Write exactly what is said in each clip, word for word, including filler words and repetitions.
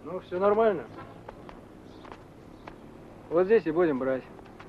Ну, все нормально. Вот здесь и будем брать.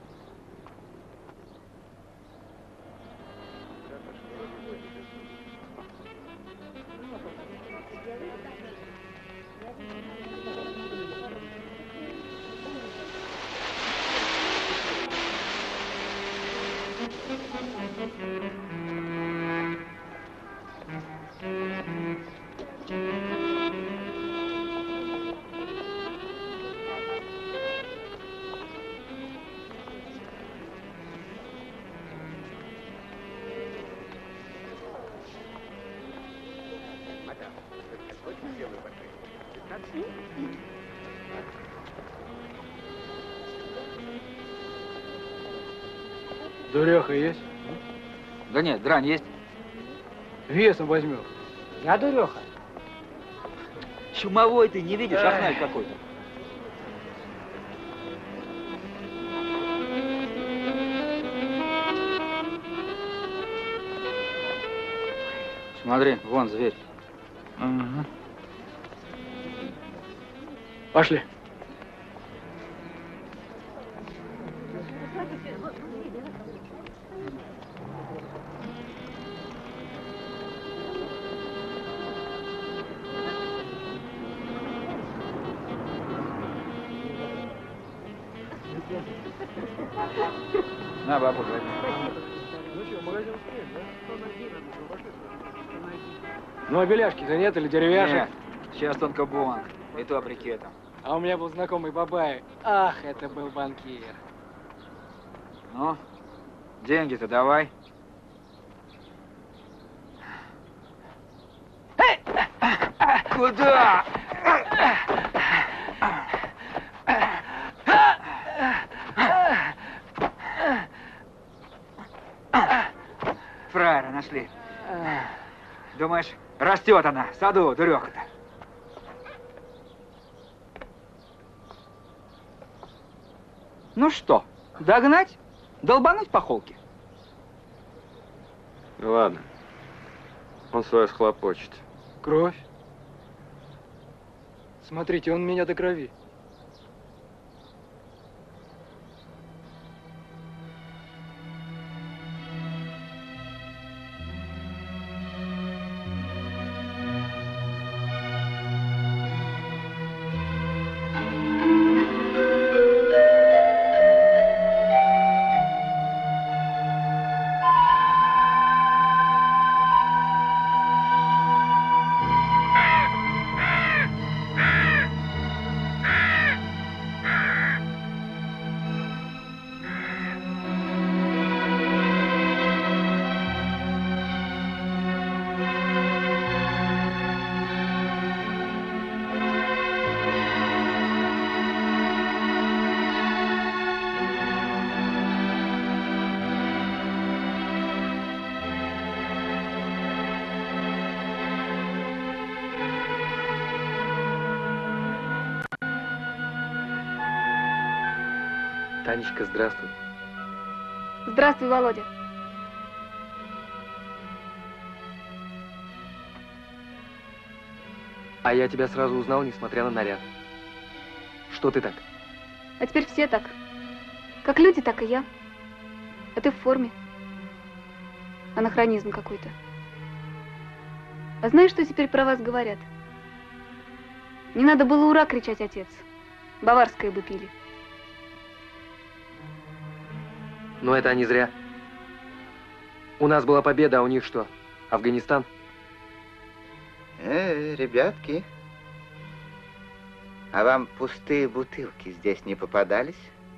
Дуреха есть? Да нет, дрань есть. Весом возьмем. Я дуреха. Чумовой ты, не видишь, ахналь какой-то. Смотри, вон зверь. Ага. Пошли. На, бабу, возьми. Ну что, магазин стоит, да? Ну, а беляшки-то нет или деревяшек? Нет, сейчас только бонг. И то брикетом. А у меня был знакомый бабай. Ах, это был банкир. Ну, деньги-то давай. Куда? Фраера нашли. Думаешь, растет она в саду, дуреха-то? Ну что, догнать? Долбануть по холке? Ладно. Он свое схлопочет. Кровь. Смотрите, он меня до крови. Танечка, здравствуй. Здравствуй, Володя. А я тебя сразу узнал, несмотря на наряд. Что ты так? А теперь все так. Как люди, так и я. А ты в форме. Анахронизм какой-то. А знаешь, что теперь про вас говорят? Не надо было «ура» кричать, отец. Баварское бы пили. Но это они зря. У нас была победа, а у них что? Афганистан? Э, ребятки, а вам пустые бутылки здесь не попадались?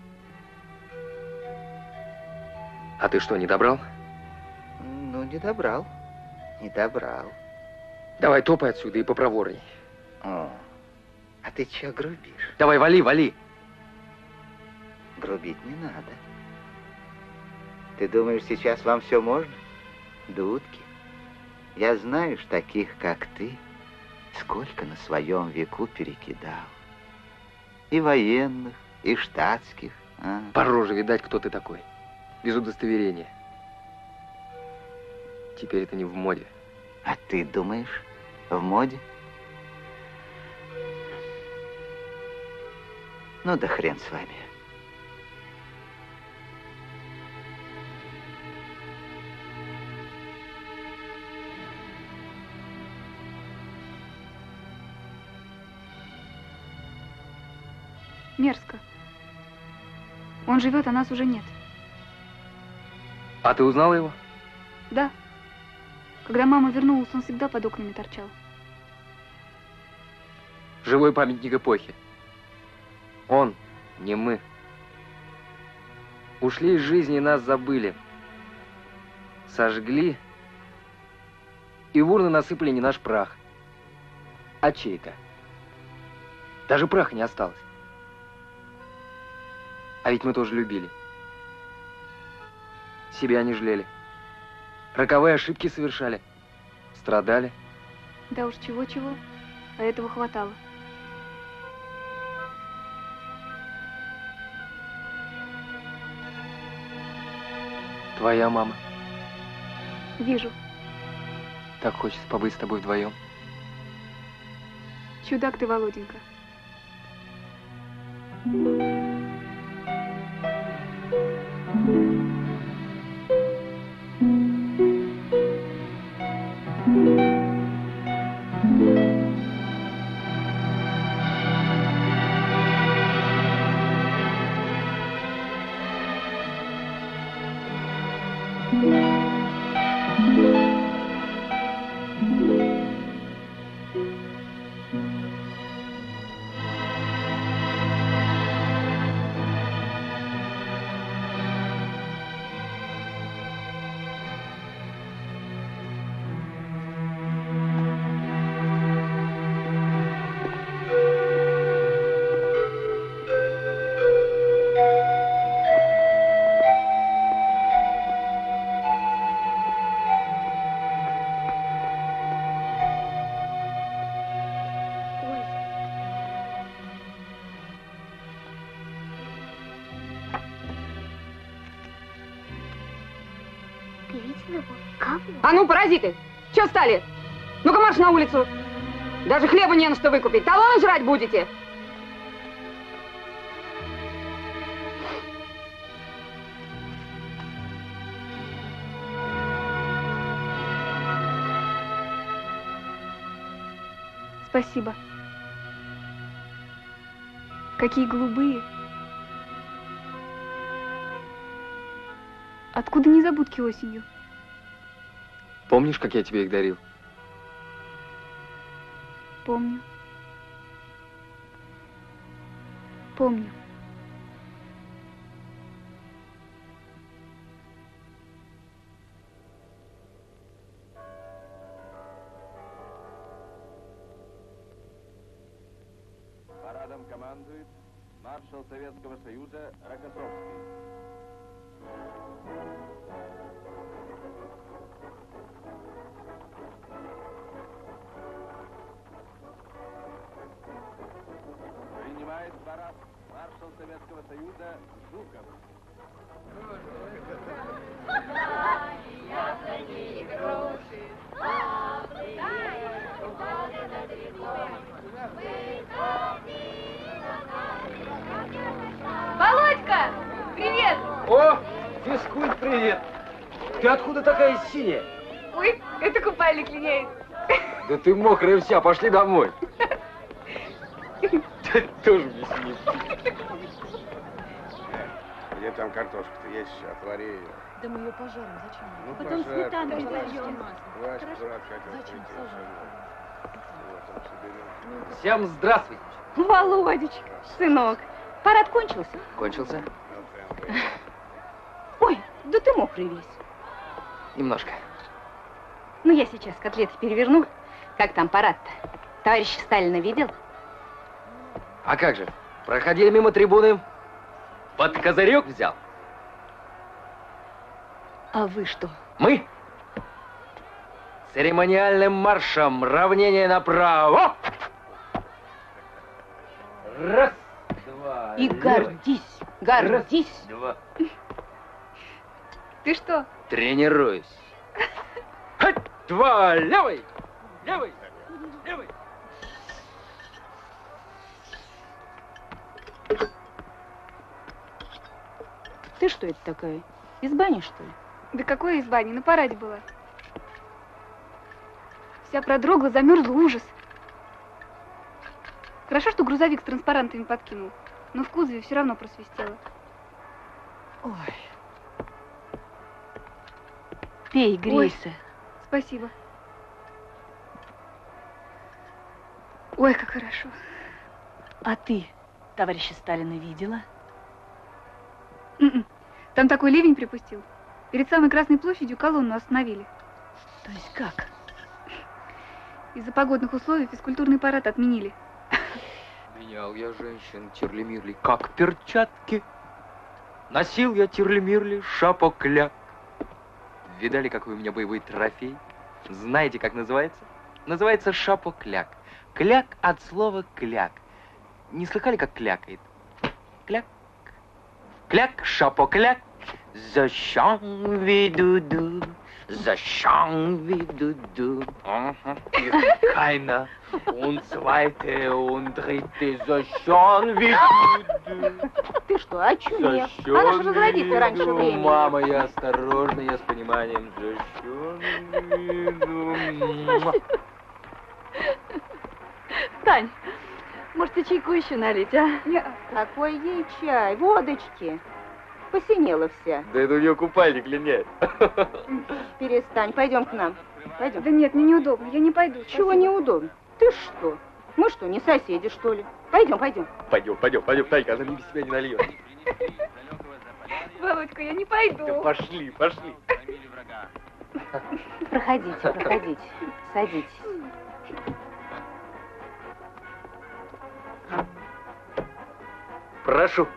А ты что, не добрал? Ну, не добрал, не добрал. Давай топай отсюда и попроворней. О, а ты чё грубишь? Давай, вали, вали. Грубить не надо. Ты думаешь, сейчас вам все можно? Дудки. Я знаю ж таких, как ты, сколько на своем веку перекидал. И военных, и штатских. А? По роже видать, кто ты такой. Без удостоверения. Теперь это не в моде. А ты думаешь, в моде? Ну да хрен с вами. Мерзко. Он живет, а нас уже нет. А ты узнала его? Да. Когда мама вернулась, он всегда под окнами торчал. Живой памятник эпохи. Он, не мы. Ушли из жизни и нас забыли. Сожгли. И в урны насыпали не наш прах, а чей-то. Даже праха не осталось. А ведь мы тоже любили. Себя не жалели. Роковые ошибки совершали. Страдали. Да уж чего-чего, а этого хватало. Твоя мама. Вижу. Так хочется побыть с тобой вдвоем. Чудак ты, Володенька. А ну, паразиты! Че стали? Ну-ка, марш на улицу! Даже хлеба не на что выкупить. Талоны жрать будете? Спасибо. Какие голубые. Откуда незабудки осенью? Помнишь, как я тебе их дарил? Помню. Помню. Парадом командует маршал Советского Союза Рокоссовский. Принимает парад маршал Советского Союза Жуков. Володька! Привет! О, физкульт, привет! Ты откуда такая синяя? Ой, это купальник линяет. Да ты мокрая вся, пошли домой. Тоже мне синяя. Где там картошка-то есть? Отвори ее. Да мы ее пожарим, зачем? Ну, Потом пожарь, сметану пожарь. дольем. Васька, Хорошо? дурак, хотел Зачем? прийти. Сажай. Вот там соберем. Всем здравствуйте. Володечка, сынок, парад кончился? Кончился? Ну, прям, Ой, да ты мокрый весь. Немножко. Ну, я сейчас котлеты переверну. Как там парад-то? Товарища Сталина видел? А как же? Проходили мимо трибуны, под козырек взял. А вы что? Мы церемониальным маршем равнение направо. Раз, два, И левый. гордись, гордись. Раз, два. Ты что? Тренируюсь. Хать, два, левый, левый, левый. Ты что это такая? Из бани, что ли? Да какое из бани? На параде была. Вся продрогла, замерзла, ужас. Хорошо, что грузовик с транспарантами подкинул, но в кузове все равно просвистело. Ой. Пей, грейся. Ой, спасибо. Ой, как хорошо. А ты товарища Сталина видела? М-м. Там такой ливень припустил. Перед самой Красной площадью колонну остановили. То есть как? Из-за погодных условий физкультурный парад отменили. Менял я женщин тирлимирли, как перчатки. Носил я тирлимирли шапокляк. Видали, какой у меня боевой трофей? Знаете, как называется? Называется шапокляк. Кляк от слова кляк. Не слыхали, как клякает? Кляк. Кляк, шапокляк. За шанвиду-ду, за шанвиду-ду. Keiner und zweite und dritte, за шанвиду-ду. Ты что, очумел? Она же разродится раньше времени. Мама, я осторожно, я с пониманием. За шанвиду. Тань, может, ты чайку еще налить, а? Не, какой ей чай? Водочки. Посинела вся. Да это у нее купальник линяет. Перестань, пойдем к нам. Пойдем. Да нет, мне неудобно, я не пойду. Чего спасибо. неудобно? Ты что? Мы что, не соседи, что ли? Пойдем, пойдем. Пойдем, пойдем, пойдем, Танька, она без себя не нальет. Володька, я не пойду. Да пошли, пошли. Проходите, проходите. Садитесь. Прошу.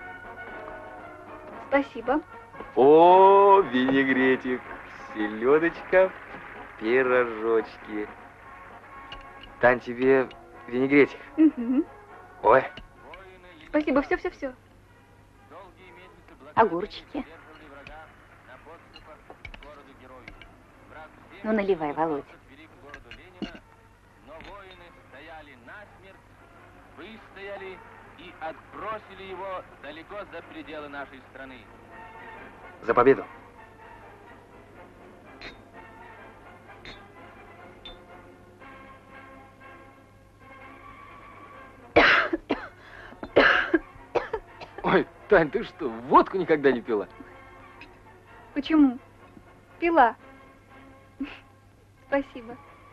Спасибо. О, винегретик, селедочка, пирожочки. Тань, тебе винегретик. Угу. Ой. Спасибо, все-все-все. Огурчики. Ну, наливай, Володя. Выстояли и отбросили его далеко за пределы нашей страны. За победу. Ой, Тань, ты что, водку никогда не пила? Почему? Пила. Спасибо.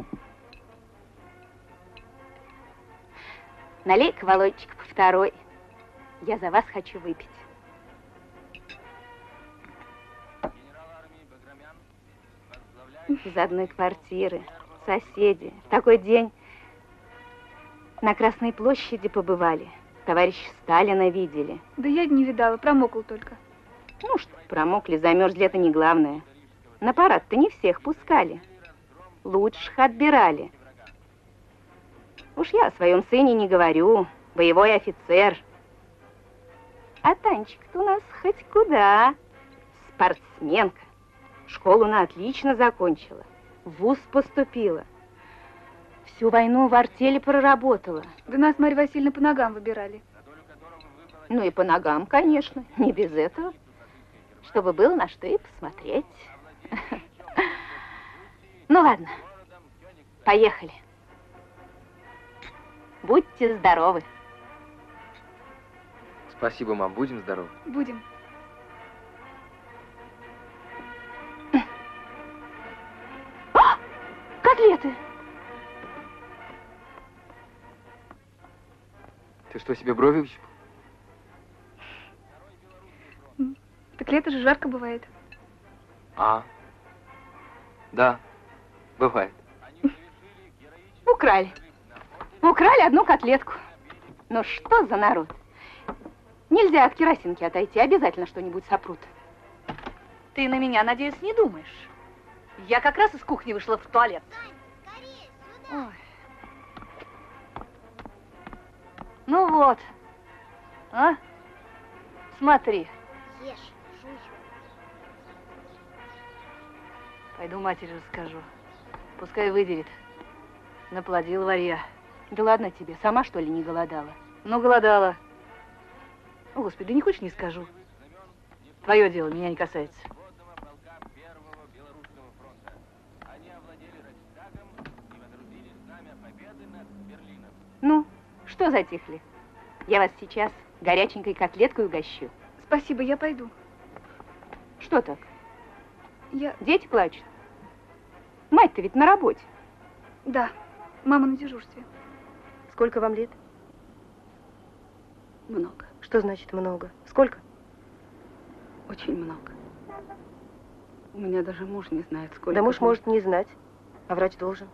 Налей-ка, Володечка, по второй. Я за вас хочу выпить. Из одной квартиры, соседи. В такой день на Красной площади побывали. Товарища Сталина видели. Да я не видала, промокла только. Ну что, промокли, замерзли, это не главное. На парад-то не всех пускали. Лучших отбирали. Уж я о своем сыне не говорю. Боевой офицер. А Танечка-то у нас хоть куда. Спортсменка. Школу она отлично закончила. В вуз поступила. Всю войну в артели проработала. Да нас, Марья Васильевна, по ногам выбирали. Ну и по ногам, конечно. Не без этого. Чтобы было на что и посмотреть. Ну ладно. Поехали. Будьте здоровы. Спасибо, мам, будем здоровы. Будем. А! Котлеты! Ты что, себе брови выщипал? Так лето же жарко бывает. А, да, бывает. Украли. Украли одну котлетку. Ну что за народ? Нельзя от керосинки отойти, обязательно что-нибудь сопрут. Ты на меня, надеюсь, не думаешь? Я как раз из кухни вышла в туалет. Ой. Ну вот. А? Смотри. Ешь, жуй. Пойду матери расскажу. Пускай выдерет. Наплодил варья. Да ладно тебе, сама что ли не голодала? Ну, голодала. О, Господи, не хочешь, не скажу. Твое дело, меня не касается. Ну, что затихли? Я вас сейчас горяченькой котлеткой угощу. Спасибо, я пойду. Что так? Я... Дети плачут? Мать-то ведь на работе. Да, мама на дежурстве. Сколько вам лет? Много. Что значит много? Сколько? Очень много. У меня даже муж не знает, сколько. Да муж может не знать, а врач должен.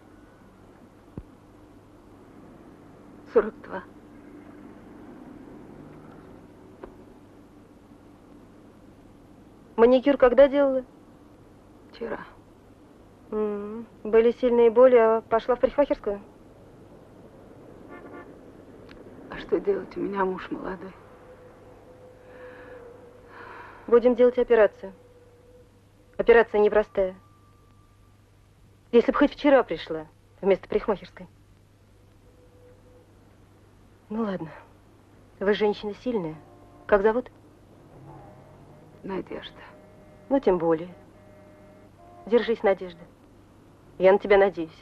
сорок два. Маникюр когда делала? Вчера. М-м. Были сильные боли, а пошла в парикмахерскую? А что делать? У меня муж молодой. Будем делать операцию. Операция непростая. Если бы хоть вчера пришла, вместо парикмахерской. Ну ладно. Вы женщина сильная. Как зовут? Надежда. Ну, тем более. Держись, Надежда. Я на тебя надеюсь.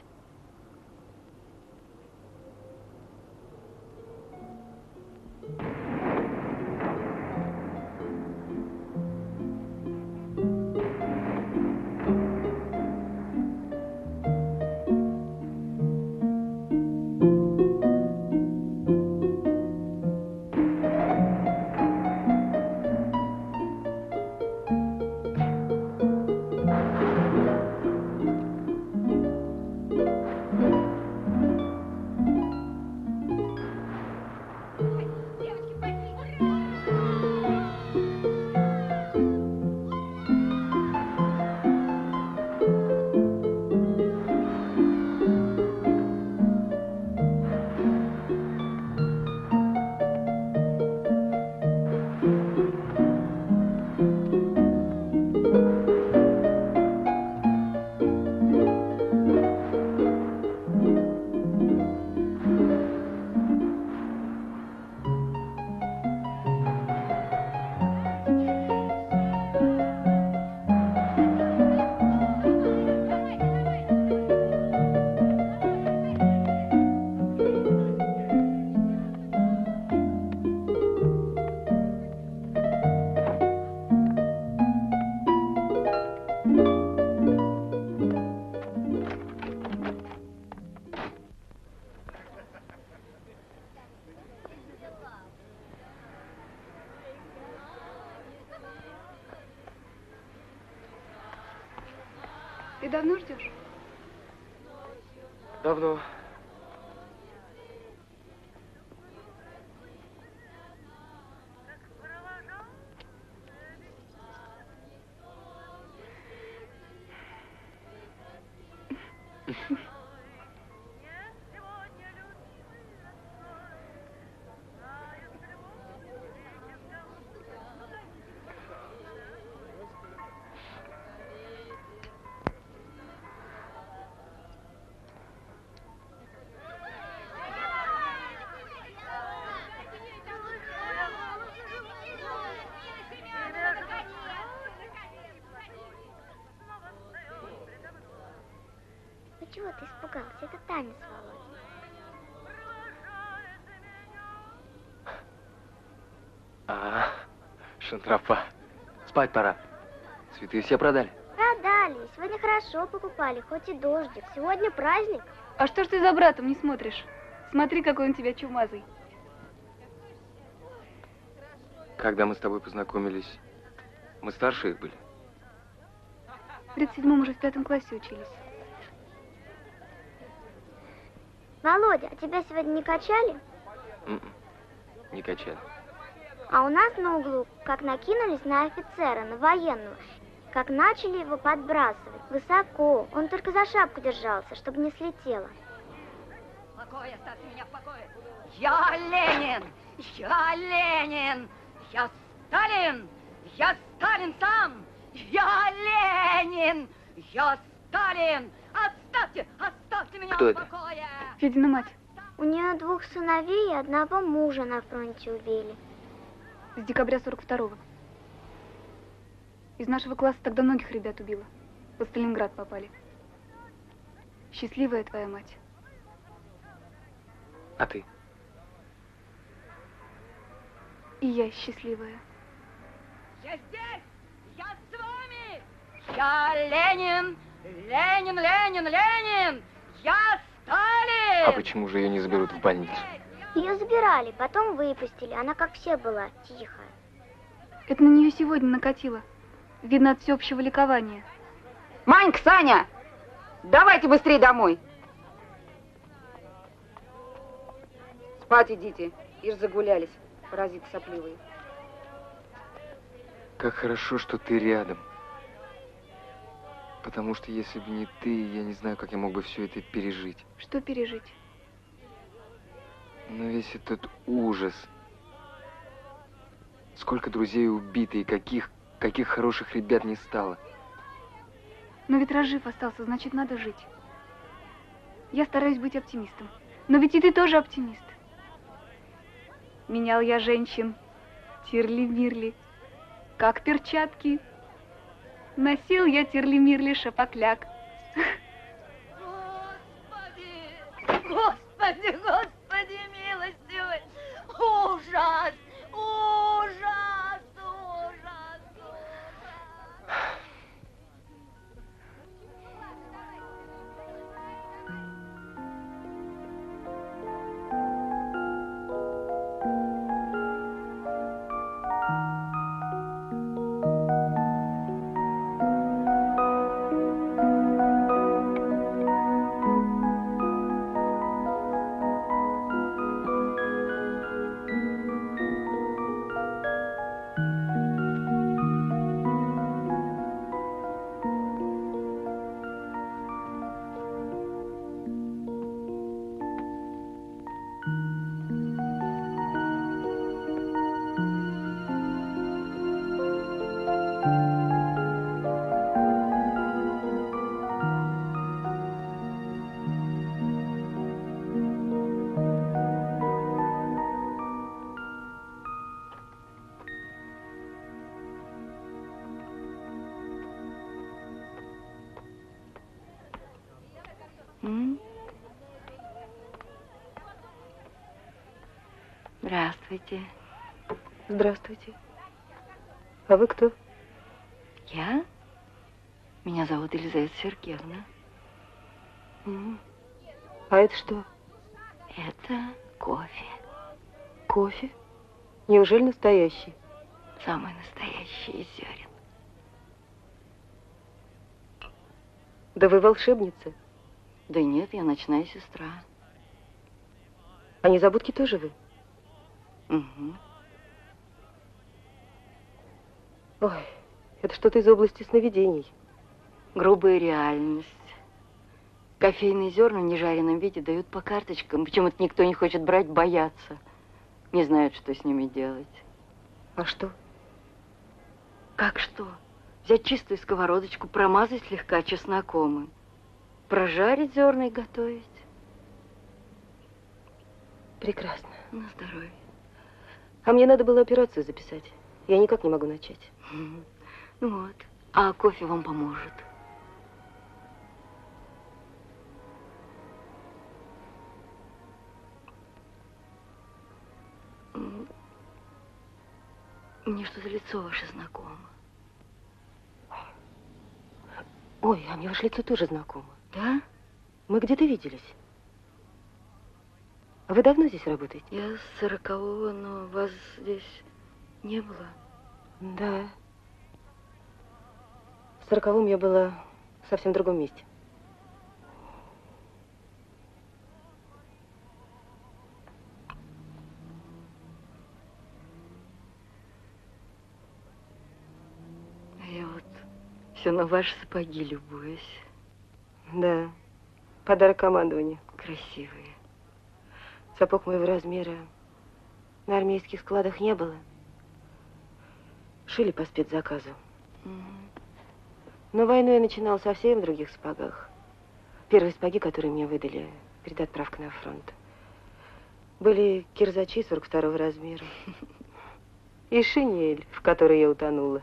Ты давно ждешь? Давно. Чего ты испугался? Это танец, Володя. А, шантропа. Спать пора. Цветы все продали? Продали. Сегодня хорошо покупали, хоть и дождик. Сегодня праздник. А что ж ты за братом не смотришь? Смотри, какой он тебя чумазый. Когда мы с тобой познакомились, мы старше их были? В тридцать седьмом уже в пятом классе учились. Володя, а тебя сегодня не качали? М-м, не качали. А у нас на углу, как накинулись на офицера, на военного, как начали его подбрасывать. Высоко. Он только за шапку держался, чтобы не слетело. В покое, оставьте меня в покое. Я Ленин! Я Ленин! Я Сталин! Я Сталин сам! Я Ленин! Я Сталин! Оставьте! Оставьте меня Кто в это? покое! Федина мать. У нее двух сыновей и одного мужа на фронте убили. С декабря сорок второго. Из нашего класса тогда многих ребят убило. Под Сталинград попали. Счастливая твоя мать. А ты? И я счастливая. Я здесь! Я с вами! Я Ленин! Ленин, Ленин, Ленин! Я Сталин! А почему же ее не заберут в больницу? Ее забирали, потом выпустили. Она как все была, тихая. Это на нее сегодня накатило. Видно от всеобщего ликования. Манька, Саня! Давайте быстрее домой. Спать идите. Ишь загулялись, паразиты сопливые. Как хорошо, что ты рядом. Потому что если бы не ты, я не знаю, как я мог бы все это пережить. Что пережить? Но весь этот ужас. Сколько друзей убито и каких, каких хороших ребят не стало. Но ведь раз жив остался, значит, надо жить. Я стараюсь быть оптимистом. Но ведь и ты тоже оптимист. Менял я женщин, тирли-мирли, как перчатки. Носил я тирли-мирли шапокляк. Господи, Господи, милостивый! Ужас! Ужас! Ужас! Здравствуйте. Здравствуйте. А вы кто? Я? Меня зовут Елизавета Сергеевна. М. А это что? Это кофе. Кофе? Неужели настоящий? Самый настоящий из зерен. Да вы волшебница. Да нет, я ночная сестра. А незабудки тоже вы? Угу. Ой, это что-то из области сновидений. Грубая реальность. Кофейные зерна в нежаренном виде дают по карточкам. Почему-то никто не хочет брать, боятся. Не знают, что с ними делать. А что? Как что? Взять чистую сковородочку, промазать слегка чесноком и прожарить зерна и готовить. Прекрасно. На здоровье. А мне надо было операцию записать. Я никак не могу начать. Ну вот. А кофе вам поможет. Мне что-то лицо ваше знакомо. Ой, а мне ваше лицо тоже знакомо. Да? Мы где-то виделись. А вы давно здесь работаете? Я с сорокового, но вас здесь не было. Да. В сороковом я была в совсем другом месте. А я вот все на ваши сапоги любуюсь. Да. Подарок командованию. Красивые. Сапог моего размера на армейских складах не было. Шили по спецзаказу. Угу. Но войну я начинала совсем в других сапогах. Первые сапоги, которые мне выдали перед отправкой на фронт, были кирзачи сорок второго размера. И шинель, в которой я утонула.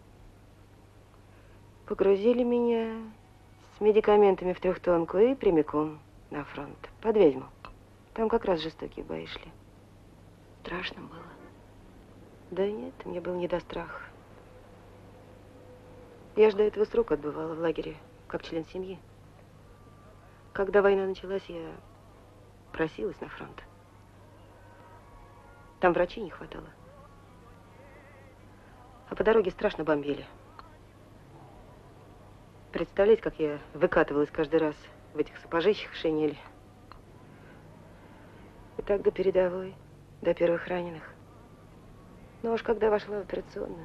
Погрузили меня с медикаментами в трехтонку и прямиком на фронт, под Вязьму. Там как раз жестокие бои шли. Страшно было? Да нет, мне было не до страха. Я ж до этого срок отбывала в лагере, как член семьи. Когда война началась, я просилась на фронт. Там врачей не хватало. А по дороге страшно бомбили. Представляете, как я выкатывалась каждый раз в этих сапожищах, шинели. И так до передовой, до первых раненых. Но уж когда вошла в операционную,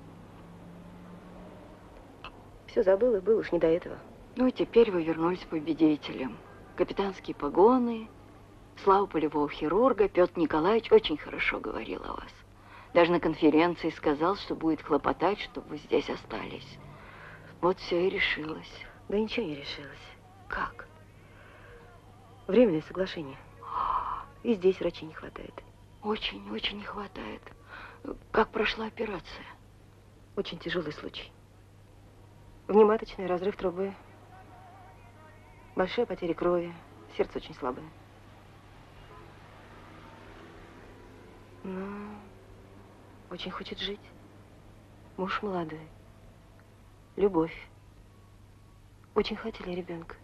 все забыла, было уж не до этого. Ну и теперь вы вернулись победителем. Капитанские погоны, слава полевого хирурга. Петр Николаевич очень хорошо говорил о вас. Даже на конференции сказал, что будет хлопотать, чтобы вы здесь остались. Вот все и решилось. Да ничего не решилось. Как? Временное соглашение. И здесь врачей не хватает. Очень, очень не хватает. Как прошла операция? Очень тяжелый случай. Внематочный разрыв трубы. Большая потеря крови. Сердце очень слабое. Но очень хочет жить. Муж молодой. Любовь. Очень хотели ребенка.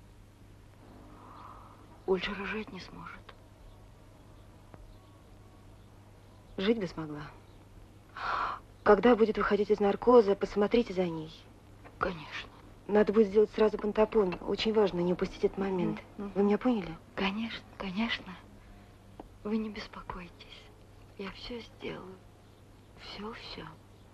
Ольга рожать не сможет. Жить бы смогла. Когда будет выходить из наркоза, посмотрите за ней. Конечно. Надо будет сделать сразу пантопон. Очень важно не упустить этот момент. Mm-hmm. Вы меня поняли? Конечно, конечно. Вы не беспокойтесь. Я все сделаю. Все-все.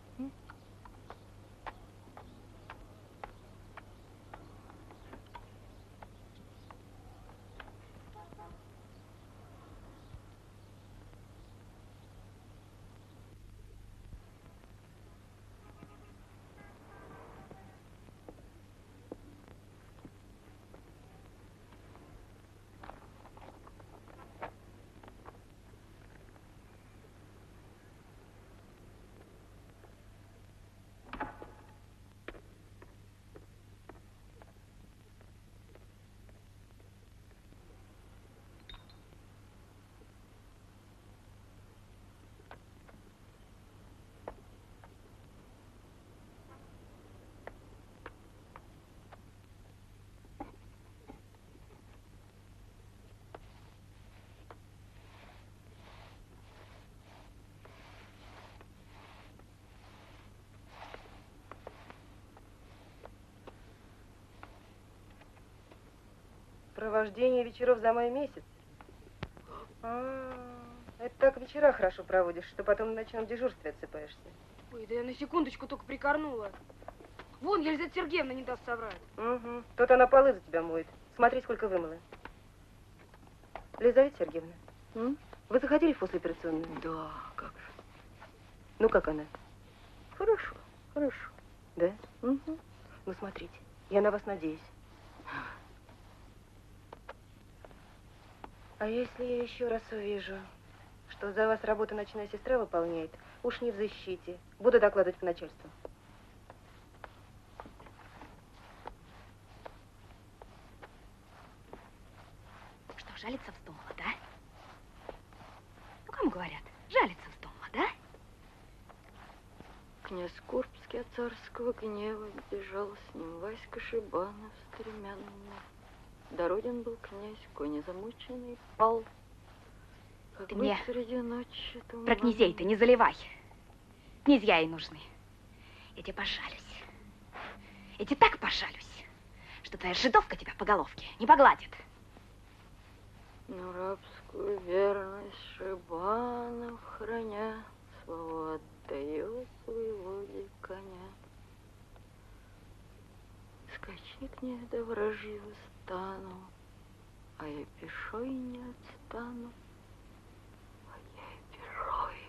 Провождение вечеров за май месяц. А, это так вечера хорошо проводишь, что потом на ночном дежурстве отсыпаешься. Ой, да я на секундочку только прикорнула. Вон, Елизавета Сергеевна не даст соврать. Угу. Тут она полы за тебя моет. Смотри, сколько вымыла. Елизавета Сергеевна, М? вы заходили в послеоперационную? Да, как же. Ну, как она? Хорошо, хорошо. Да? Угу. Ну, смотрите, я на вас надеюсь. А если я еще раз увижу, что за вас работу ночная сестра выполняет, уж не в защите. Буду докладывать по начальству. Что, жалиться вздумала, да? Ну, кому говорят? Жалиться вздумала, да? Князь Курбский от царского гнева бежал с ним Васька Шибанов стремянный. Дороден был князь, кони замученный, пал. Как Ты быть мне среди ночи тумана. про князей ты не заливай. Князья ей нужны. Я тебе пожалюсь. Я тебе так пожалюсь, что твоя жидовка тебя по головке не погладит. Но рабскую верность Шибанов, храня, слово отдает воеводе коня. Скачи, князь, да вражьего стану, а я пешой не отстану, а я и пешой.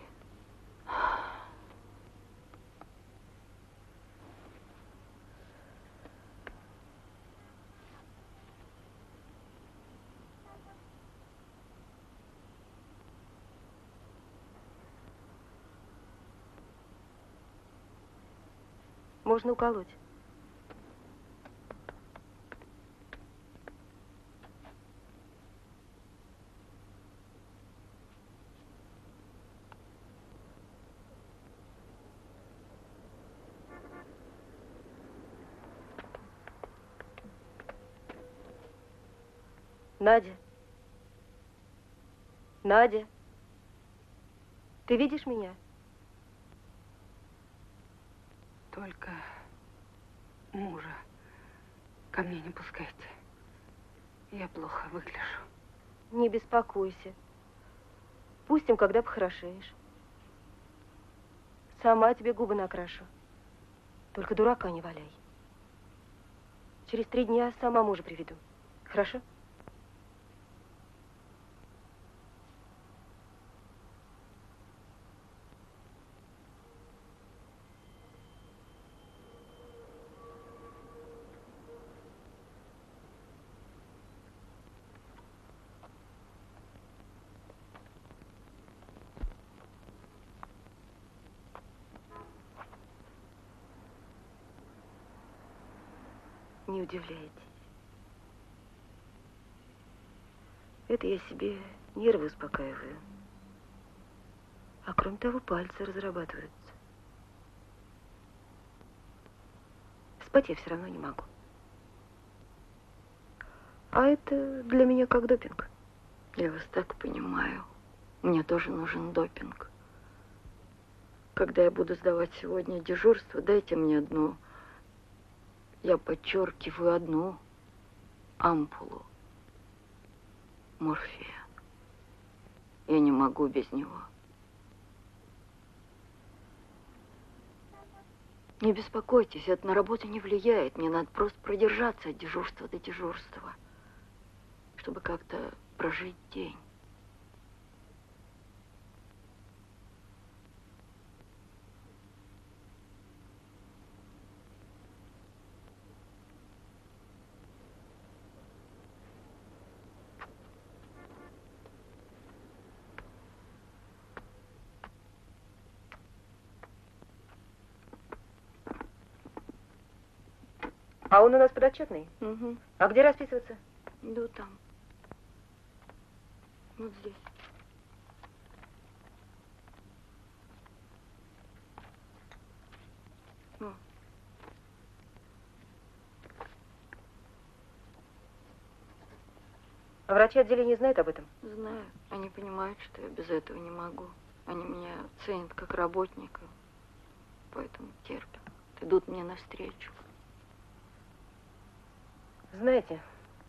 Можно уколоть. Надя. Надя. Ты видишь меня? Только мужа ко мне не пускайте. Я плохо выгляжу. Не беспокойся. Пустим, когда похорошеешь. Сама тебе губы накрашу. Только дурака не валяй. Через три дня сама мужа приведу. Хорошо? Не удивляйтесь. Это я себе нервы успокаиваю. А кроме того, пальцы разрабатываются. Спать я все равно не могу. А это для меня как допинг. Я вас так понимаю. Мне тоже нужен допинг. Когда я буду сдавать сегодня дежурство, дайте мне одну, я подчеркиваю, одну ампулу морфия. Я не могу без него. Не беспокойтесь, это на работу не влияет. Мне надо просто продержаться от дежурства до дежурства, чтобы как-то прожить день. А он у нас подотчетный? Угу. А где расписываться? Да там. Вот здесь. О. А врачи отделения знают об этом? Знаю. Они понимают, что я без этого не могу. Они меня ценят как работника, поэтому терпят. Идут мне навстречу. Знаете,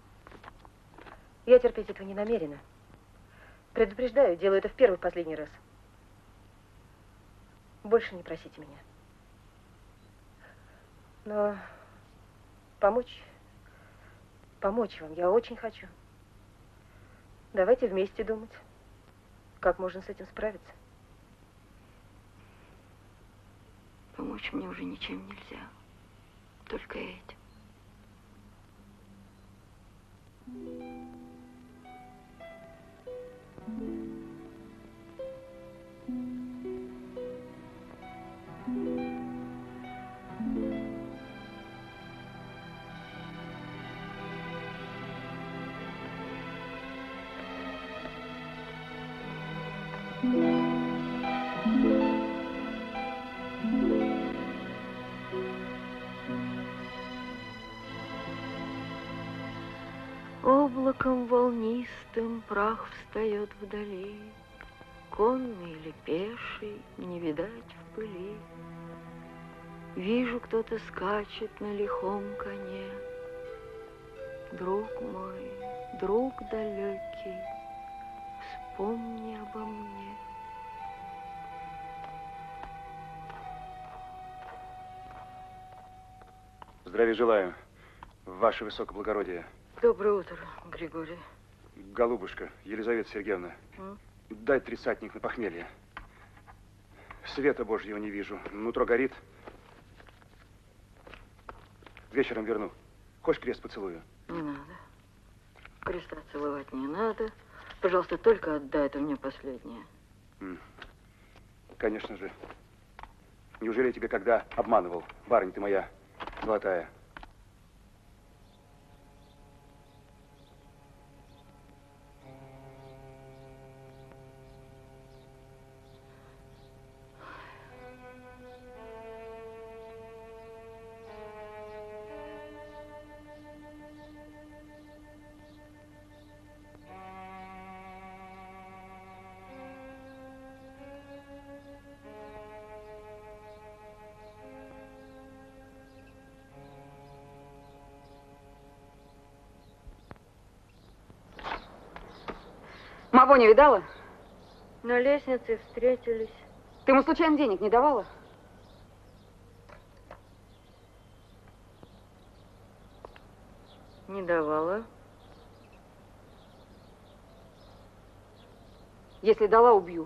я терпеть этого не намерена. Предупреждаю, делаю это в первый и последний раз. Больше не просите меня. Но помочь, помочь вам я очень хочу. Давайте вместе думать, как можно с этим справиться. Помочь мне уже ничем нельзя. Только этим. Облаком волнистым прах встает вдали, конный или пеший, не видать в пыли. Вижу, кто-то скачет на лихом коне. Друг мой, друг далекий, вспомни обо мне. Здравия желаю, ваше высокоблагородие. Доброе утро, Григорий. Голубушка, Елизавета Сергеевна, М? дай тридцатник на похмелье. Света Божьего не вижу, нутро горит. Вечером верну. Хочешь, крест поцелую? Не надо. Креста целовать не надо. Пожалуйста, только отдай, это мне последнее. М. Конечно же. Неужели я тебя когда обманывал, барыня ты моя золотая? Маву не видала? На лестнице встретились. Ты ему случайно денег не давала? Не давала. Если дала, убью.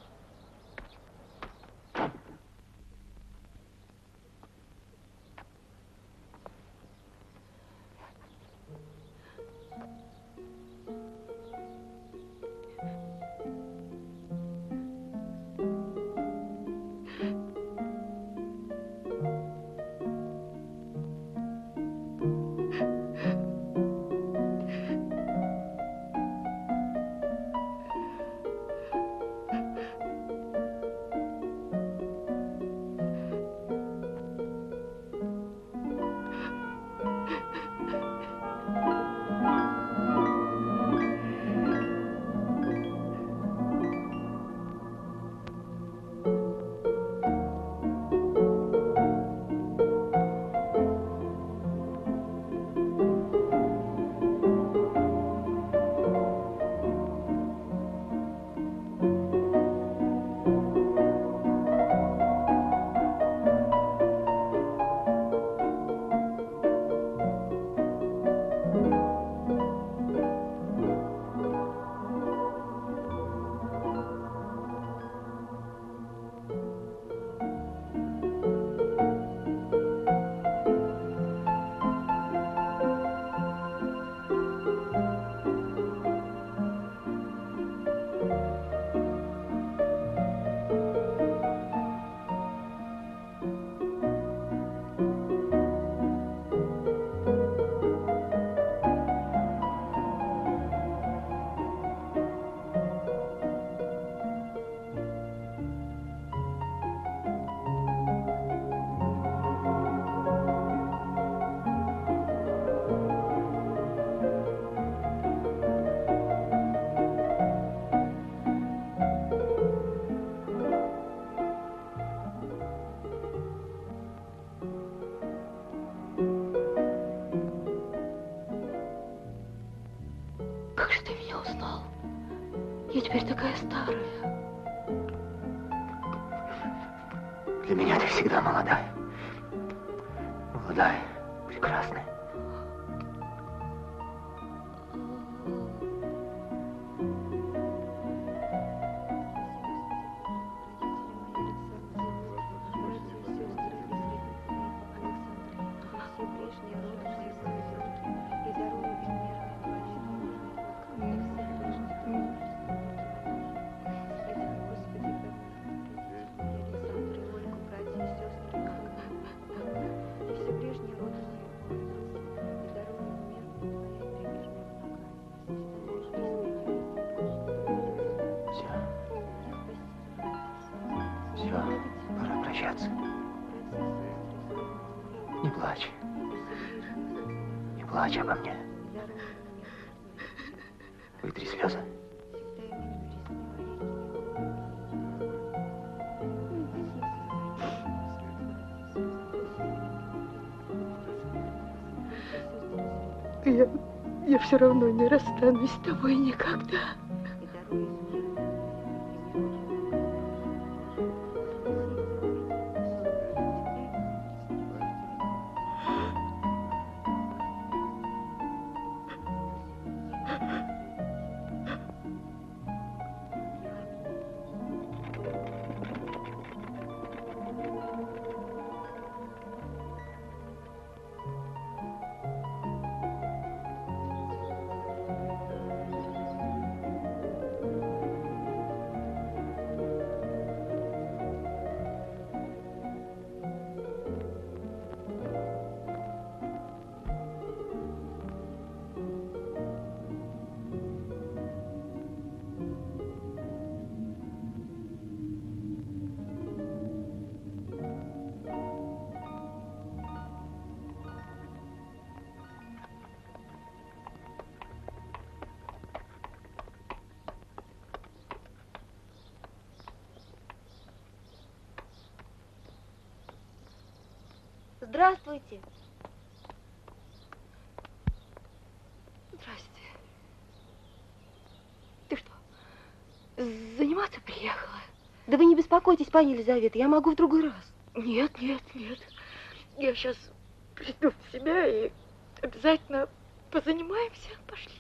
Как же ты меня узнал? Я теперь такая старая. Для меня ты всегда молодая. Молодая, прекрасная. Не плачь. Не плачь обо мне. Вытри слезы. Я, я все равно не расстанусь с тобой никогда. Здравствуйте. Здрасте. Ты что, заниматься приехала? Да вы не беспокойтесь, пани Елизавета, я могу в другой раз. Нет, нет, нет. Я сейчас приду в себя и обязательно позанимаемся. Пошли.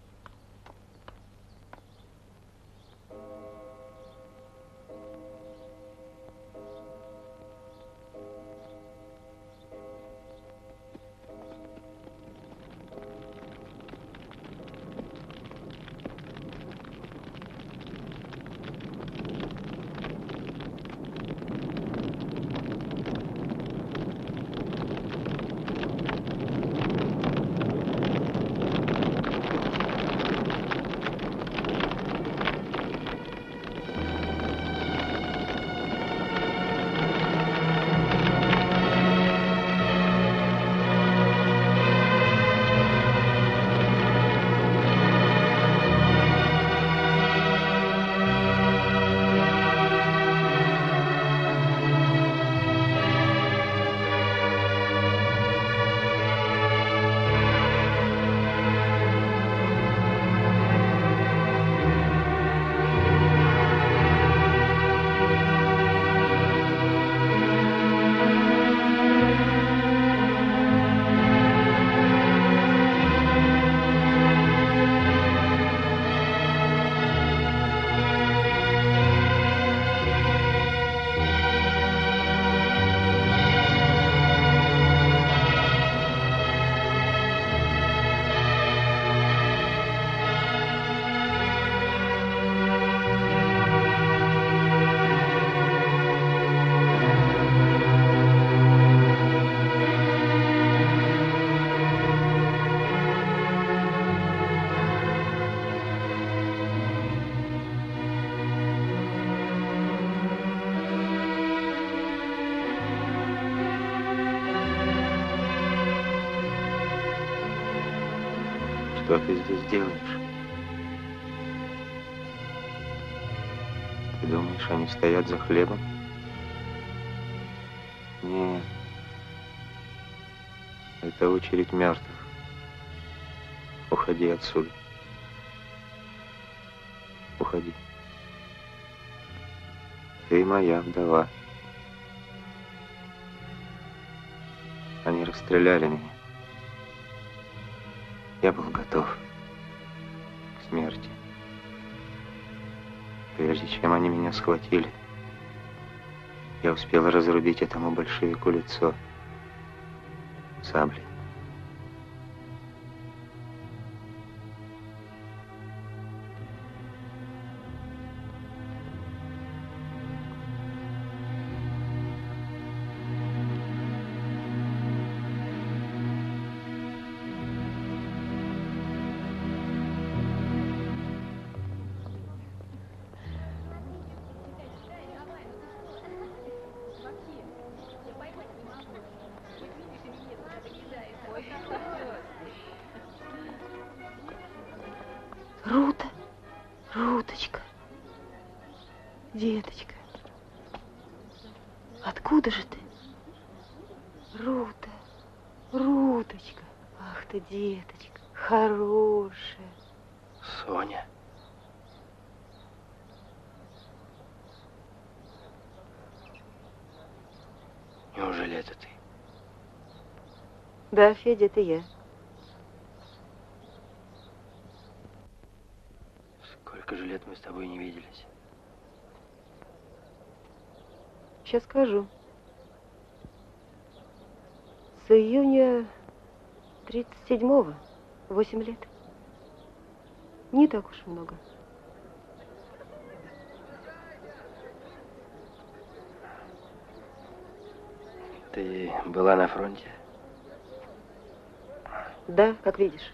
Что ты здесь делаешь? Ты думаешь, они стоят за хлебом? Нет. Это очередь мертвых. Уходи отсюда. Уходи. Ты моя вдова. Они расстреляли меня. Я был готов к смерти. Прежде чем они меня схватили, я успел разрубить этому большевику лицо саблей. Рута, Руточка, деточка, откуда же ты? Рута, Руточка, ах ты, деточка, хорошая. Соня. Неужели это ты? Да, Федя, это я. Сколько же лет мы с тобой не виделись? Сейчас скажу. С июня тридцать седьмого, восемь лет. Не так уж много. Ты была на фронте? Да, как видишь.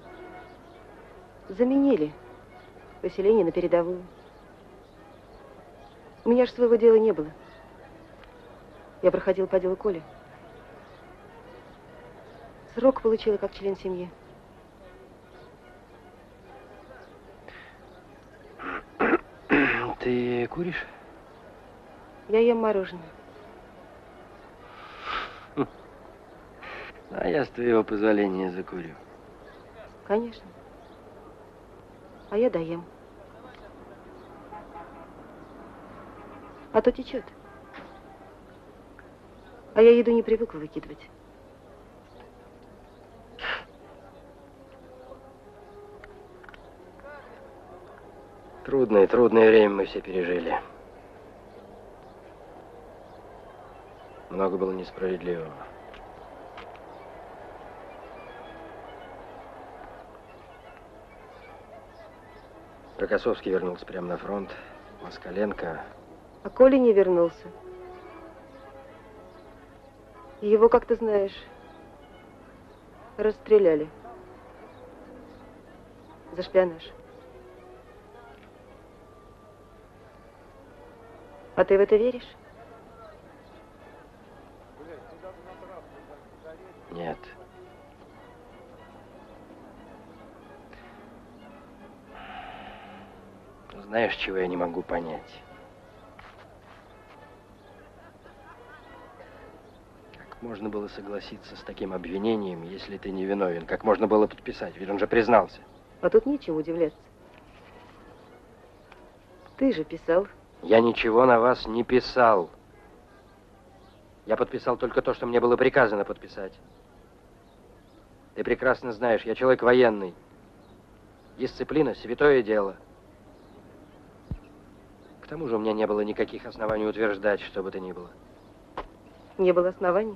Заменили поселение на передовую. У меня же своего дела не было. Я проходила по делу Коли. Срок получила как член семьи. Ты куришь? Я ем мороженое. А я с твоего позволения закурю. Конечно. А я доем. А то течет. А я еду не привыкла выкидывать. Трудное, трудное время мы все пережили. Много было несправедливого. Рокоссовский вернулся прямо на фронт. Москаленко. А Коля не вернулся. Его, как ты знаешь, расстреляли. За шпионаж. А ты в это веришь? Нет. Знаешь, чего я не могу понять? Как можно было согласиться с таким обвинением, если ты не виновен? Как можно было подписать? Ведь он же признался. А тут нечему удивляться. Ты же писал. Я ничего на вас не писал. Я подписал только то, что мне было приказано подписать. Ты прекрасно знаешь, я человек военный. Дисциплина — святое дело. К тому же у меня не было никаких оснований утверждать, что бы то ни было. Не было оснований?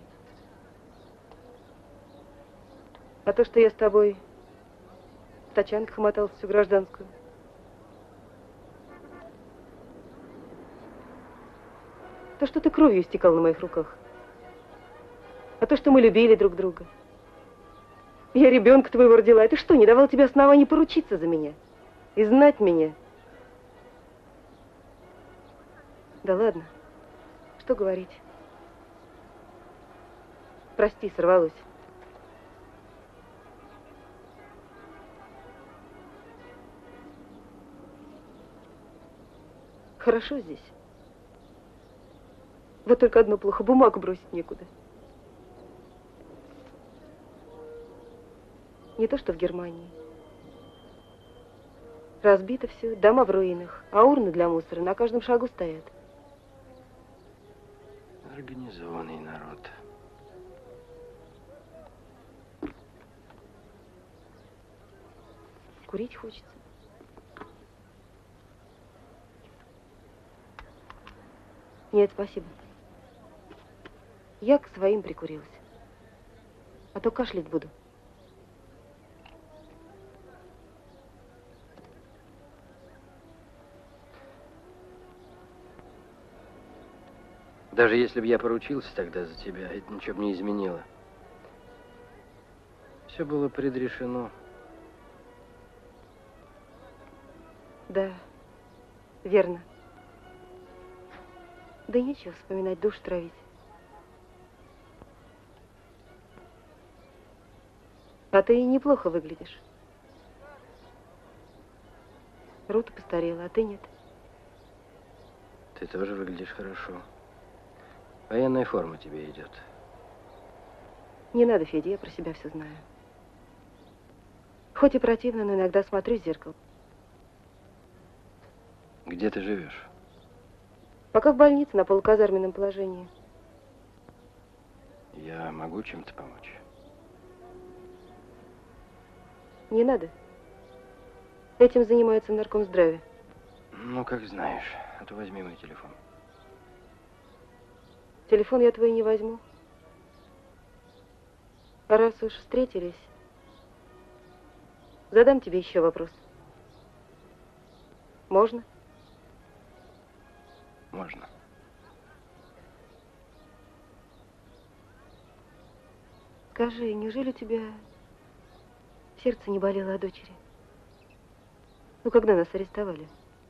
А то, что я с тобой в тачанках мотался всю гражданскую. То, что ты кровью истекал на моих руках. А то, что мы любили друг друга. Я ребенка твоего родила. Это что, не давал тебе оснований поручиться за меня? И знать меня? Да ладно. Что говорить? Прости, сорвалось. Хорошо здесь. Вот только одно плохо. Бумагу бросить некуда. Не то, что в Германии. Разбито все, дома в руинах, а урны для мусора на каждом шагу стоят. Организованный народ. Курить хочется. Нет, спасибо. Я к своим прикурилась. А то кашлять буду. Даже если бы я поручился тогда за тебя, это ничего бы не изменило. Все было предрешено. Да, верно. Да нечего вспоминать, душ травить. А ты и неплохо выглядишь. Рута постарела, а ты нет. Ты тоже выглядишь хорошо. Военная форма тебе идет. Не надо, Федя, я про себя все знаю. Хоть и противно, но иногда смотрю в зеркало. Где ты живешь? Пока в больнице, на полуказарменном положении. Я могу чем-то помочь? Не надо. Этим занимается наркомздравие. Ну, как знаешь. А то возьми мой телефон. Телефон я твой не возьму. А раз уж встретились, задам тебе еще вопрос. Можно? Можно. Скажи, неужели у тебя сердце не болело о дочери? Ну, когда нас арестовали?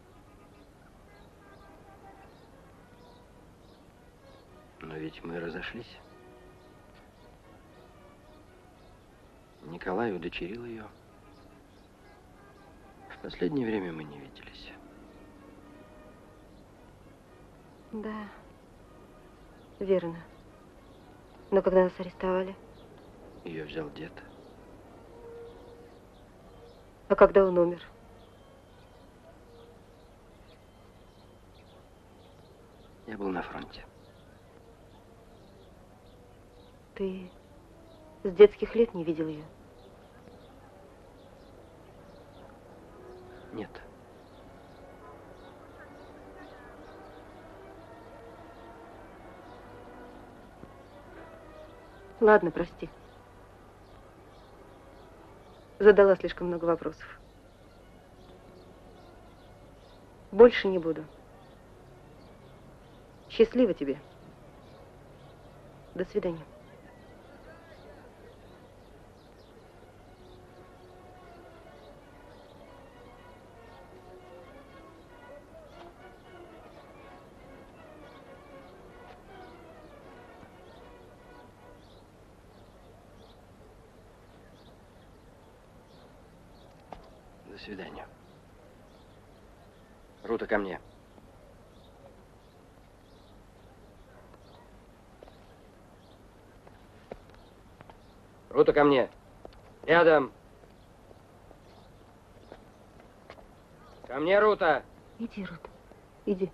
Но ведь мы разошлись. Николай удочерил ее. В последнее время мы не виделись. Да, верно. Но когда нас арестовали? Ее взял дед. А когда он умер? Я был на фронте. Ты с детских лет не видел ее? Нет. Ладно, прости. Задала слишком много вопросов. Больше не буду. Счастливо тебе. До свидания. До свидания. Рута, ко мне. Рута, ко мне. Рядом. Ко мне, Рута. Иди, Рута, иди.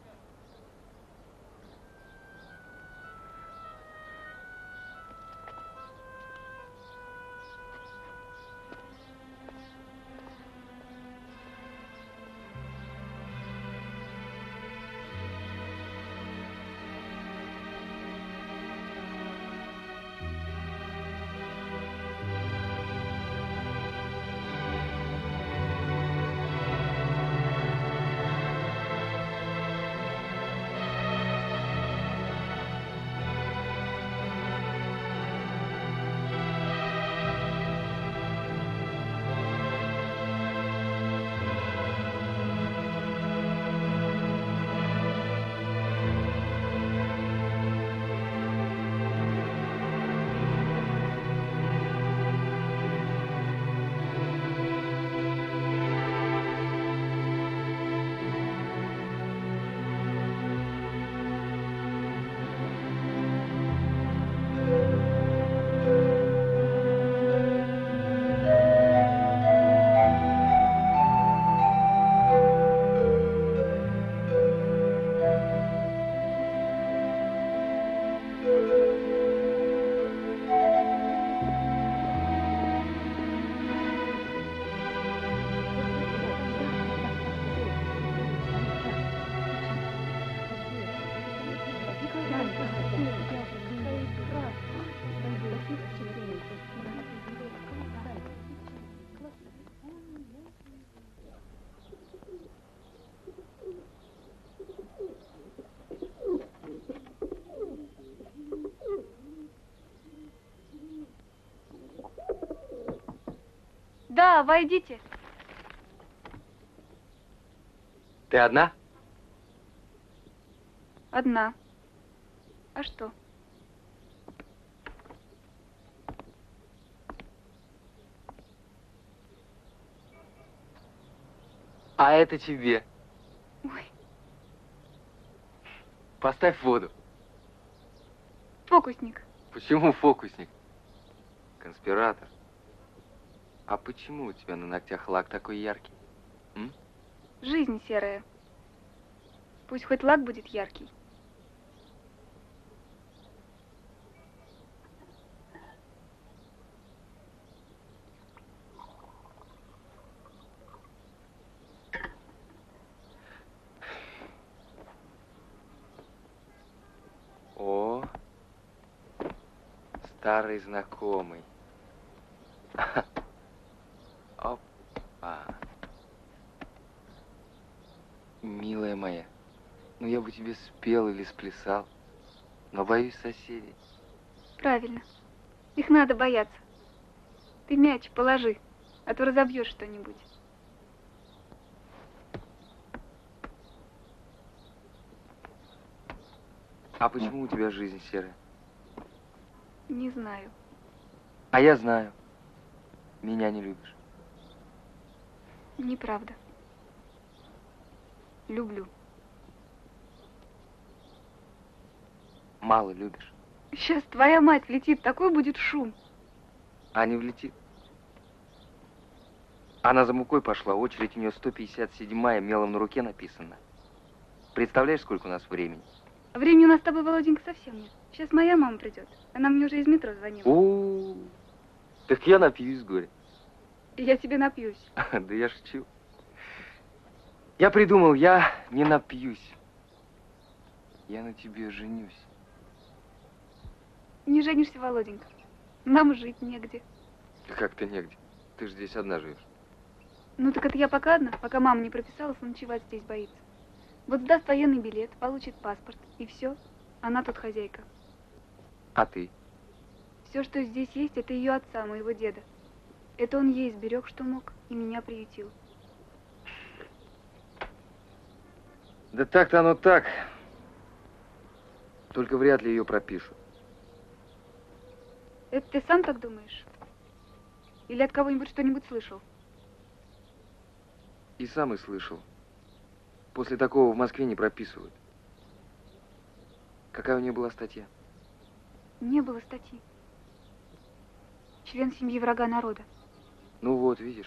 Да, войдите. Ты одна? Одна. А что? А это тебе. Ой. Поставь воду. Фокусник. Почему фокусник? Конспиратор. А почему у тебя на ногтях лак такой яркий? М? Жизнь серая. Пусть хоть лак будет яркий. О, старый знакомый. Опа. Милая моя, ну я бы тебе спел или сплясал, но боюсь соседей. Правильно. Их надо бояться. Ты мяч положи, а то разобьешь что-нибудь. А почему у тебя жизнь серая? Не знаю. А я знаю. Меня не любишь. Неправда. Люблю. Мало любишь. Сейчас твоя мать летит, такой будет шум. А не влетит. Она за мукой пошла, очередь у нее сто пятьдесят седьмая, мелом на руке написано. Представляешь, сколько у нас времени? Времени у нас с тобой, Володенька, совсем нет. Сейчас моя мама придет. Она мне уже из метро звонила. О, так я напьюсь с горя. И я тебе напьюсь. Да я шучу. Я придумал, я не напьюсь. Я на тебе женюсь. Не женишься, Володенька. Нам жить негде. Как-то негде. Ты же здесь одна живешь. Ну так это я пока одна, пока мама не прописалась, ночевать здесь боится. Вот сдаст военный билет, получит паспорт, и все. Она тут хозяйка. А ты? Все, что здесь есть, это ее отца, моего деда. Это он ей сберег, что мог, и меня приютил. Да так-то оно так. Только вряд ли ее пропишут. Это ты сам так думаешь? Или от кого-нибудь что-нибудь слышал? И сам и слышал. После такого в Москве не прописывают. Какая у нее была статья? Не было статьи. Член семьи врага народа. Ну вот, видишь.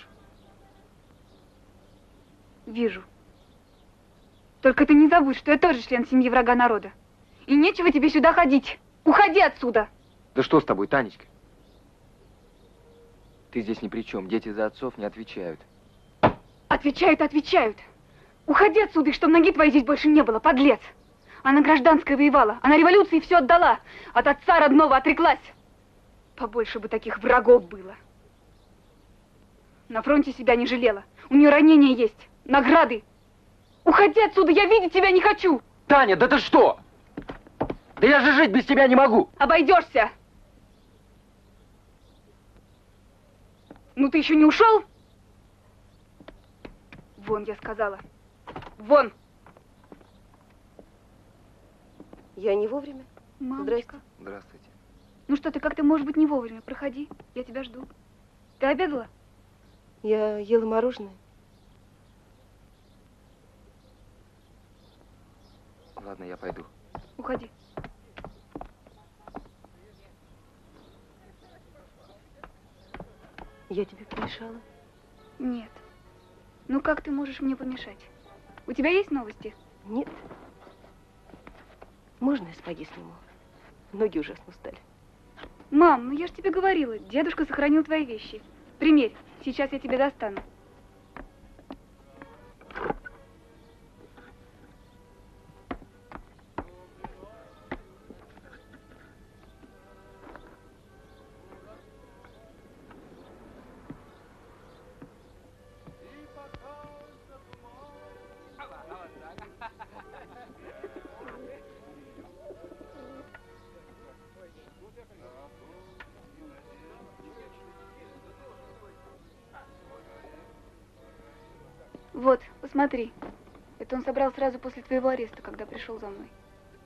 Вижу. Только ты не забудь, что я тоже член семьи врага народа. И нечего тебе сюда ходить. Уходи отсюда. Да что с тобой, Танечка? Ты здесь ни при чем. Дети за отцов не отвечают. Отвечают, отвечают. Уходи отсюда, и чтобы ноги твоей здесь больше не было, подлец. Она гражданская воевала. Она революции все отдала. От отца родного отреклась. Побольше бы таких врагов было. На фронте себя не жалела. У нее ранения есть. Награды. Уходи отсюда, я видеть тебя не хочу. Таня, да ты что? Да я же жить без тебя не могу. Обойдешься. Ну ты еще не ушел? Вон, я сказала. Вон. Я не вовремя. Мамочка. Здравствуйте. Ну что ты, как-то, может быть, не вовремя. Проходи, я тебя жду. Ты обедала? Я ела мороженое. Ладно, я пойду. Уходи. Я тебе помешала? Нет. Ну как ты можешь мне помешать? У тебя есть новости? Нет. Можно я сапоги сниму? Ноги ужасно устали. Мам, ну я же тебе говорила, дедушка сохранил твои вещи. Примерь, сейчас я тебе достану. Вот, посмотри. Это он собрал сразу после твоего ареста, когда пришел за мной.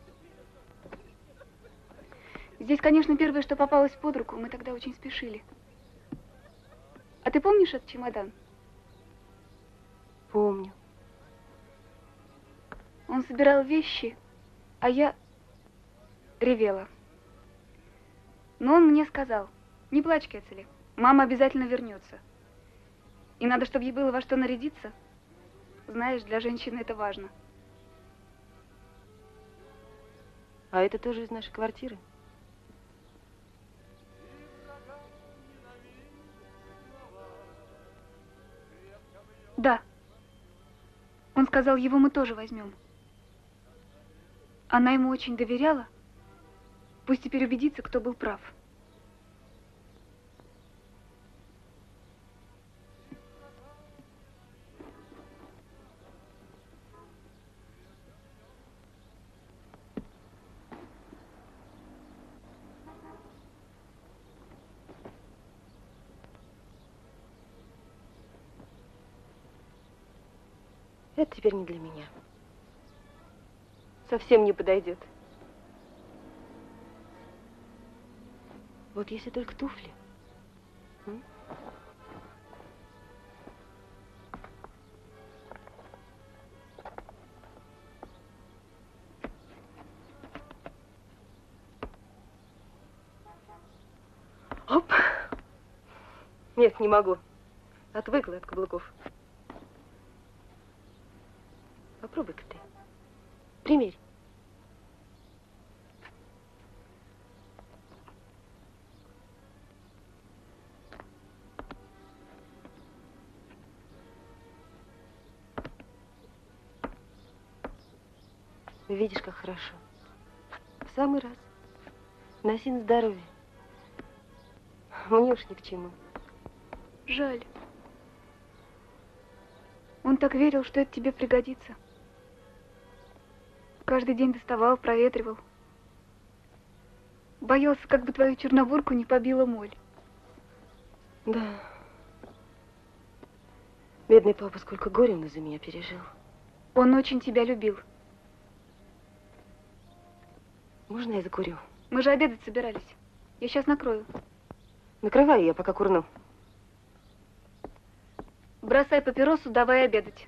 Здесь, конечно, первое, что попалось под руку, мы тогда очень спешили. А ты помнишь этот чемодан? Помню. Он собирал вещи, а я ревела. Но он мне сказал: не плачь, Кецели, мама обязательно вернется. И надо, чтобы ей было во что нарядиться. Знаешь, для женщины это важно. А это тоже из нашей квартиры? Да. Он сказал, его мы тоже возьмем. Она ему очень доверяла. Пусть теперь убедится, кто был прав. Это теперь не для меня. Совсем не подойдет. Вот если только туфли. М? Оп. Нет, не могу. Отвыкла от каблуков. Попробуй-ка ты. Примерь. Видишь, как хорошо. В самый раз. Носи на здоровье. Мне уж ни к чему. Жаль. Он так верил, что это тебе пригодится. Каждый день доставал, проветривал. Боялся, как бы твою чернобурку не побила моль. Да. Бедный папа, сколько горя он из-за меня пережил. Он очень тебя любил. Можно я закурю? Мы же обедать собирались. Я сейчас накрою. Накрывай, я пока курну. Бросай папиросу, давай обедать.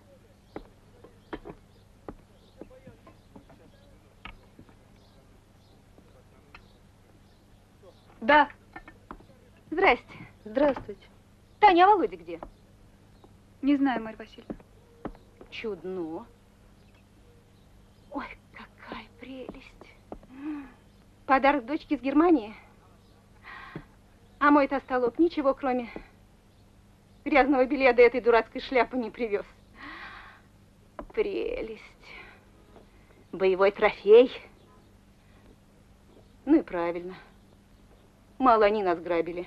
Да. Здрасте. Здравствуйте. Таня, а Володя где? Не знаю, Марья Васильевна. Чудно. Ой, какая прелесть. Подарок дочке из Германии. А мой толстолоб ничего, кроме грязного белья, да этой дурацкой шляпы не привез. Прелесть. Боевой трофей. Ну и правильно. Мало они нас грабили.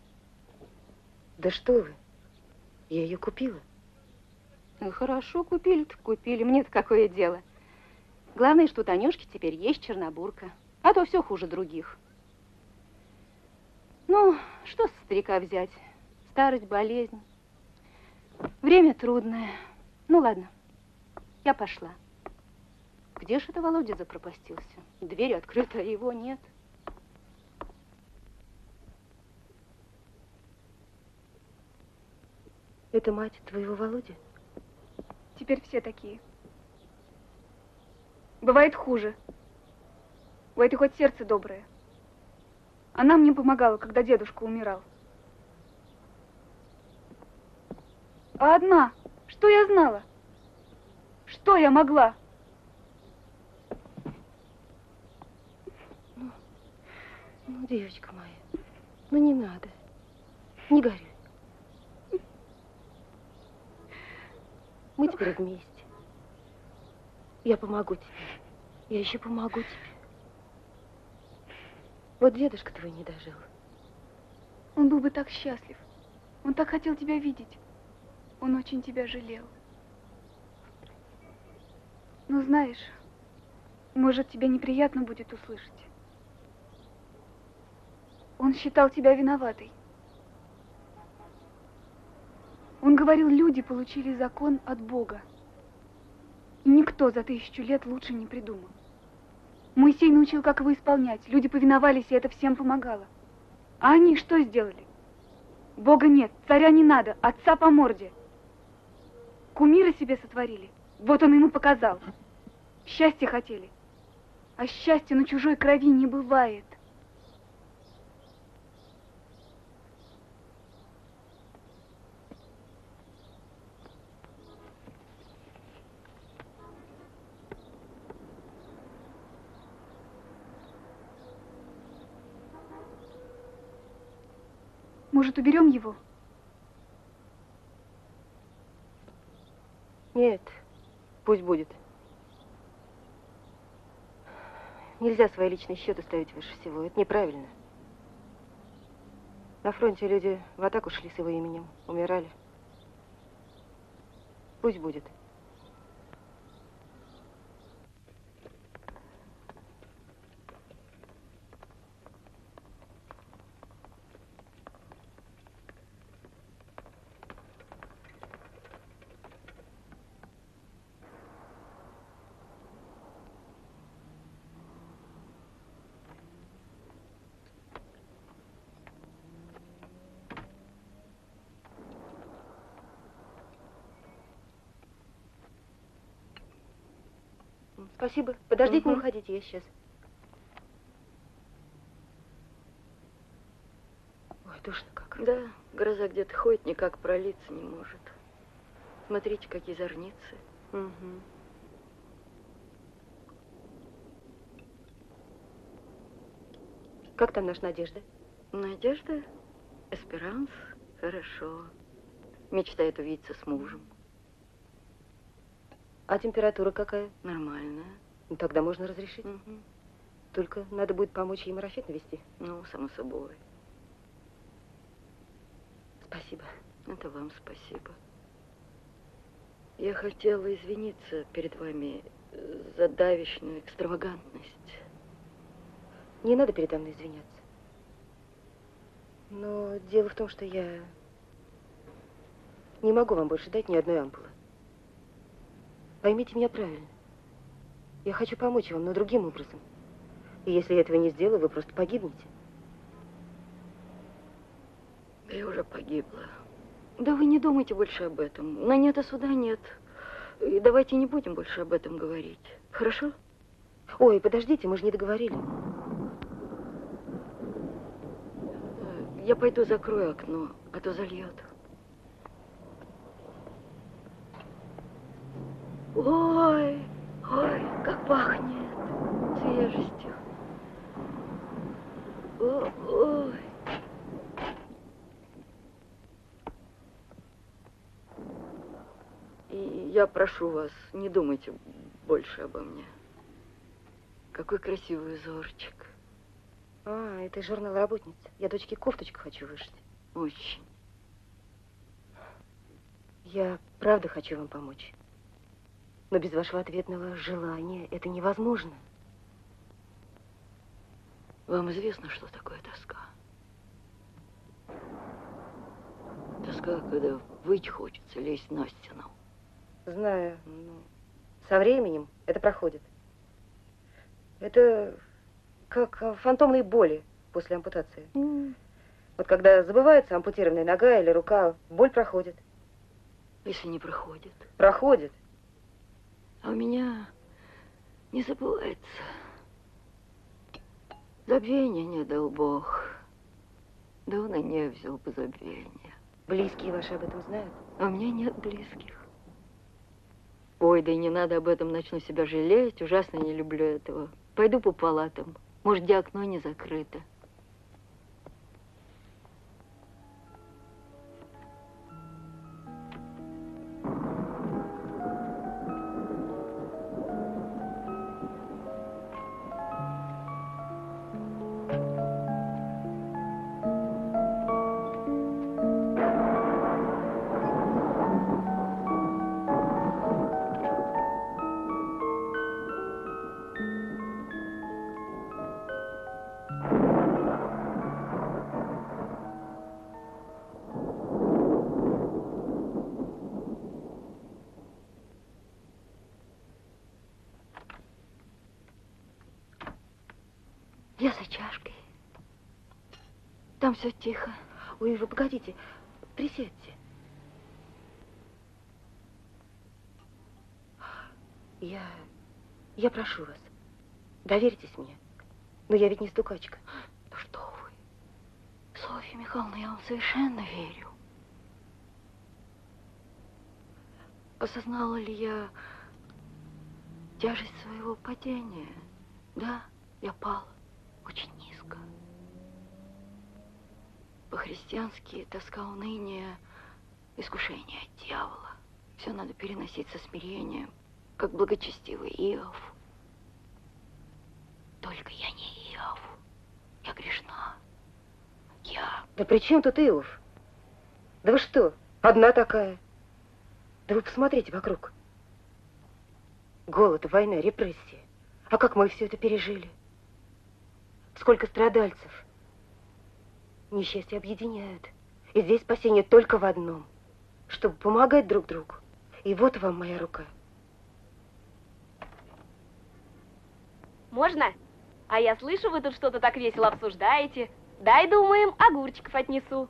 Да что вы? Я ее купила. Ну хорошо, купили-то купили. Мне-то какое дело. Главное, что у Танюшки теперь есть чернобурка. А то все хуже других. Ну, что с старика взять? Старость, болезнь. Время трудное. Ну, ладно. Я пошла. Где же это Володя запропастился? Дверь открыта, а его нет. Это мать твоего Володи? Теперь все такие. Бывает хуже. У этой хоть сердце доброе. Она мне помогала, когда дедушка умирал. А одна, что я знала? Что я могла? Ну, ну, девочка моя, ну не надо. Не горюй. Мы теперь вместе. Я помогу тебе. Я еще помогу тебе. Вот дедушка твой не дожил. Он был бы так счастлив. Он так хотел тебя видеть. Он очень тебя жалел. Ну, знаешь, может, тебе неприятно будет услышать. Он считал тебя виноватой. Он говорил, люди получили закон от Бога. И никто за тысячу лет лучше не придумал. Моисей научил, как его исполнять. Люди повиновались, и это всем помогало. А они что сделали? Бога нет, царя не надо, отца по морде. Кумира себе сотворили. Вот он ему показал. Счастья хотели. А счастья на чужой крови не бывает. Может, уберем его? Нет, пусть будет. Нельзя свои личные счеты ставить выше всего. Это неправильно. На фронте люди в атаку шли с его именем, умирали. Пусть будет. Спасибо. Подождите, Угу. не уходите, я сейчас. Ой, душно как. Да, гроза где-то ходит, никак пролиться не может. Смотрите, какие зорницы. Угу. Как там наша Надежда? Надежда, Эсперанс, хорошо. Мечтает увидеться с мужем. А температура какая? Нормальная. Ну, тогда можно разрешить. Угу. Только надо будет помочь ей марафет навести. Ну, само собой. Спасибо. Это вам спасибо. Я хотела извиниться перед вами за давешнюю экстравагантность. Не надо передо мной извиняться. Но дело в том, что я не могу вам больше дать ни одной ампулы. Поймите меня правильно. Я хочу помочь вам, но другим образом. И если я этого не сделаю, вы просто погибнете. Я уже погибла. Да вы не думайте больше об этом. На нет, а суда нет. И давайте не будем больше об этом говорить. Хорошо? Ой, подождите, мы же не договорили. Я пойду закрою окно, а то зальет. Ой, ой, как пахнет свежестью. О, ой. И я прошу вас, не думайте больше обо мне. Какой красивый узорчик. А, это журнал работниц. Я дочке кофточку хочу вышить. Очень. Я правда хочу вам помочь. Но без вашего ответного желания это невозможно. Вам известно, что такое тоска? Тоска, когда выть хочется, лезть на стену. Знаю. Ну, со временем это проходит. Это как фантомные боли после ампутации. Mm. Вот когда забывается ампутированная нога или рука, боль проходит. Если не проходит? Проходит. А у меня не забывается. Забвения не дал Бог. Да он и не взял бы забвения. Близкие ваши об этом знают? А у меня нет близких. Ой, да и не надо об этом, начну себя жалеть. Ужасно не люблю этого. Пойду по палатам. Может, где окно не закрыто. Я за чашкой. Там все тихо. Ой, вы погодите, присядьте. Я... Я прошу вас, доверьтесь мне. Но я ведь не стукачка. Да что вы? Софья Михайловна, я вам совершенно верю. Осознала ли я тяжесть своего падения? Да, я пала. Очень низко. По-христиански тоска, уныние, искушение от дьявола. Все надо переносить со смирением, как благочестивый Иов. Только я не Иов. Я грешна. Я... Да при чем тут Иов? Да вы что, одна такая? Да вы посмотрите вокруг. Голод, война, репрессии. А как мы все это пережили? Сколько страдальцев. Несчастья объединяют. И здесь спасение только в одном. Чтобы помогать друг другу. И вот вам моя рука. Можно? А я слышу, вы тут что-то так весело обсуждаете. Дай, думаем, огурчиков отнесу.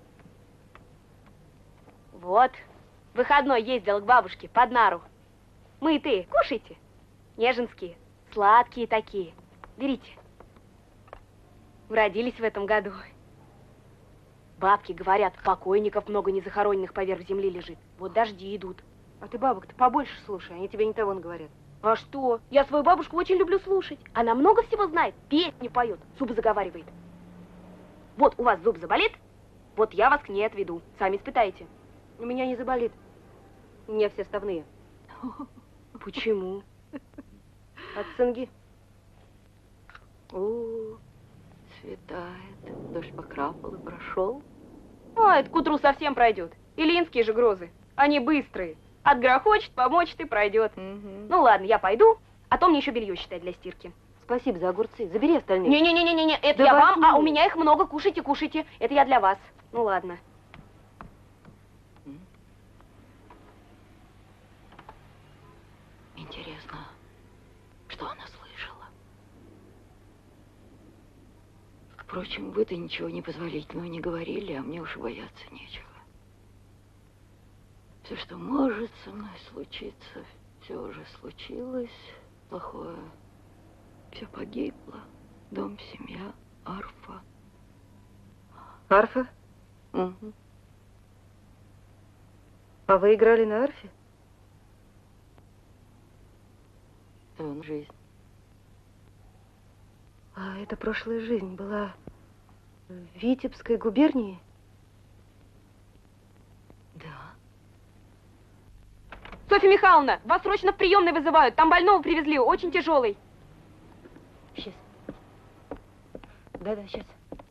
Вот. Выходной ездил к бабушке под нару. Мытые, кушайте. Неженские, сладкие такие. Берите. Уродились в этом году. Бабки говорят, покойников много незахороненных поверх земли лежит. Вот дожди идут. А ты бабок-то побольше слушай, они тебе не того говорят. А что? Я свою бабушку очень люблю слушать. Она много всего знает, песни поет, зубы заговаривает. Вот у вас зуб заболит, вот я вас к ней отведу. Сами испытайте. У меня не заболит. У меня все ставные. Почему? От цинги. О, светает, дождь покрапал и прошел. А, это к утру совсем пройдет. Илинские же грозы, они быстрые. Отгрохочет, помочит и пройдет. Угу. Ну ладно, я пойду, а то мне еще белье считать для стирки. Спасибо за огурцы, забери остальные. Не-не-не-не, это да я возьми. вам, а у меня их много, кушайте, кушайте. Это я для вас. Ну ладно. Интересно, что она слышала? Впрочем, вы-то ничего непозволительного не говорили, а мне уж бояться нечего. Все, что может со мной случиться, все уже случилось. Плохое. Все погибло. Дом, семья, арфа. Арфа? Угу. А вы играли на арфе? Он жизнь. А эта прошлая жизнь была в Витебской губернии? Да. Софья Михайловна, вас срочно в приемной вызывают. Там больного привезли, очень тяжелый. Сейчас. Да-да, сейчас.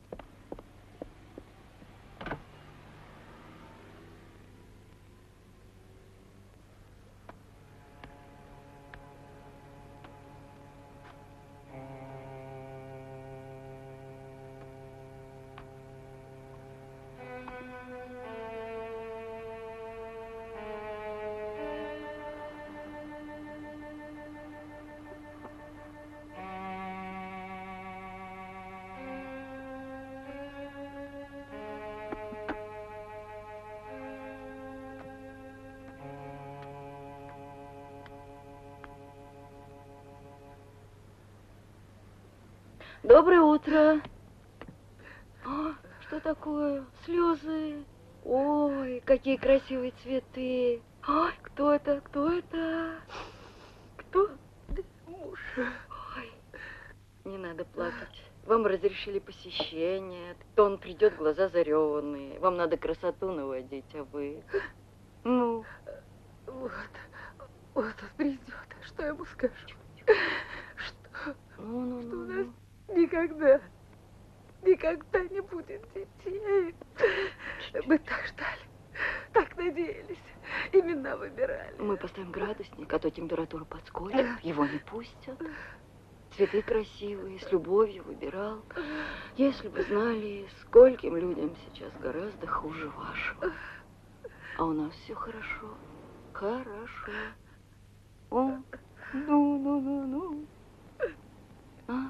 Доброе утро. А, что такое? Слезы. Ой, какие красивые цветы. Ой, кто это? Кто это? Кто? Муж. Ой, не надо плакать. Вам разрешили посещение. То он придет, глаза зареванные. Вам надо красоту наводить, а вы... Ну? Вот, вот он придет. Что я ему скажу? Что? Ну, ну, что ну, у нас ну. никогда, никогда не будет детей. Мы так ждали, так надеялись, имена выбирали. Мы поставим градусник, а то температура подскочит, его не пустят. Цветы красивые, с любовью выбирал. Если бы знали, скольким людям сейчас гораздо хуже вашего. А у нас все хорошо, хорошо. О, ну, ну, ну, ну. А?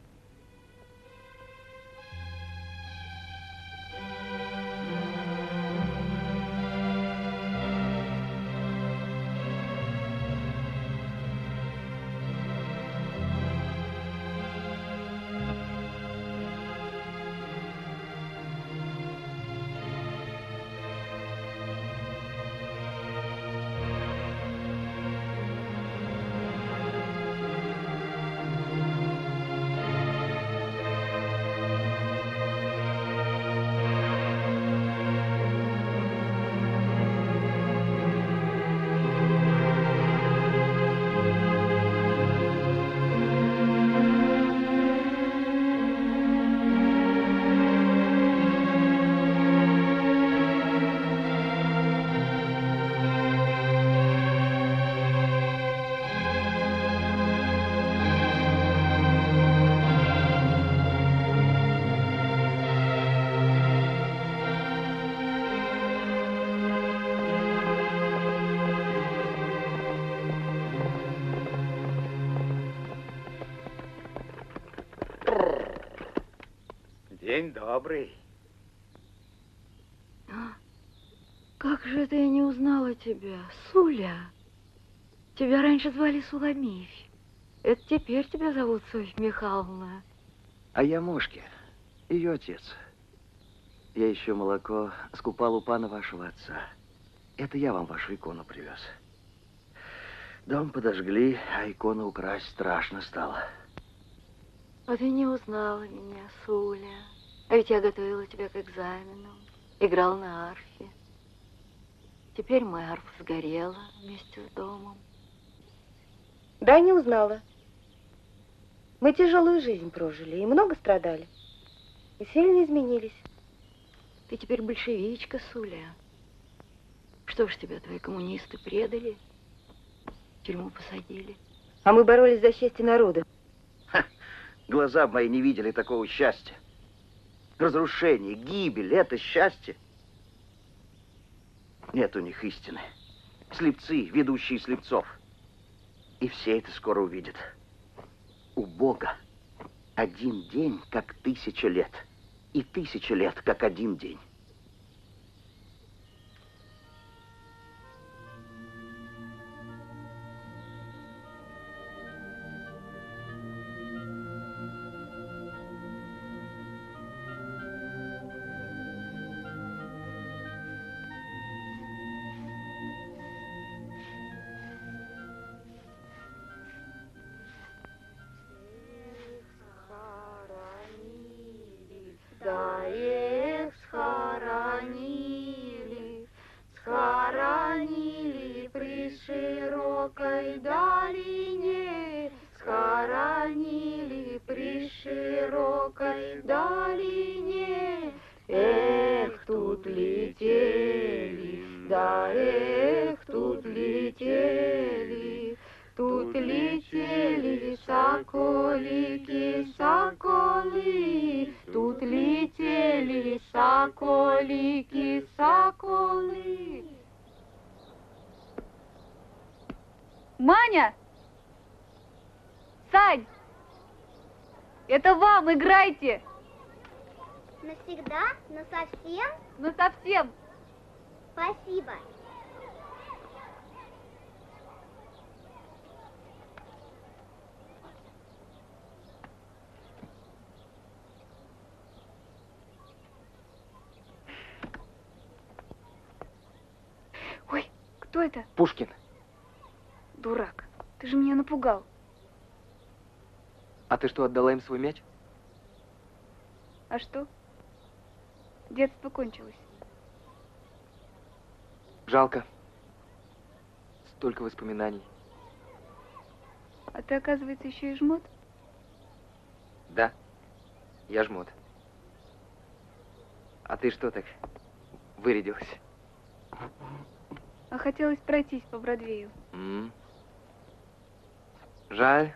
День добрый. А? Как же это я не узнала тебя, Суля? Тебя раньше звали Суламифь. Это теперь тебя зовут Софья Михайловна. А я Мошке, ее отец. Я еще молоко скупал у пана вашего отца. Это я вам вашу икону привез. Дом подожгли, а икону украсть страшно стало. А ты не узнала меня, Суля. А ведь я готовила тебя к экзамену. Играл на арфе. Теперь моя арфа сгорела вместе с домом. Да, не узнала. Мы тяжелую жизнь прожили и много страдали. И сильно изменились. Ты теперь большевичка, Суля. Что ж тебя твои коммунисты предали? В тюрьму посадили. А мы боролись за счастье народа. Ха, глаза мои не видели такого счастья. Разрушение, гибель — это счастье. Нет у них истины. Слепцы, ведущие слепцов. И все это скоро увидят. У Бога один день, как тысяча лет. И тысяча лет, как один день. Да их схоронили, схоронили при широкой долине, схоронили при широкой долине. Эх, тут летели, да эх, тут летели, тут летели соколики, соколы, тут летели соколики, соколы. Маня! Сань! Это вам, играйте! Навсегда? Насовсем? Ну совсем! Спасибо. Ой, кто это? Пушкин. Дурак, ты же меня напугал. А ты что, отдала им свой мяч? А что? Детство кончилось. Жалко. Столько воспоминаний. А ты, оказывается, еще и жмот? Да, я жмот. А ты что так вырядилась? А хотелось пройтись по Бродвею. М. Жаль.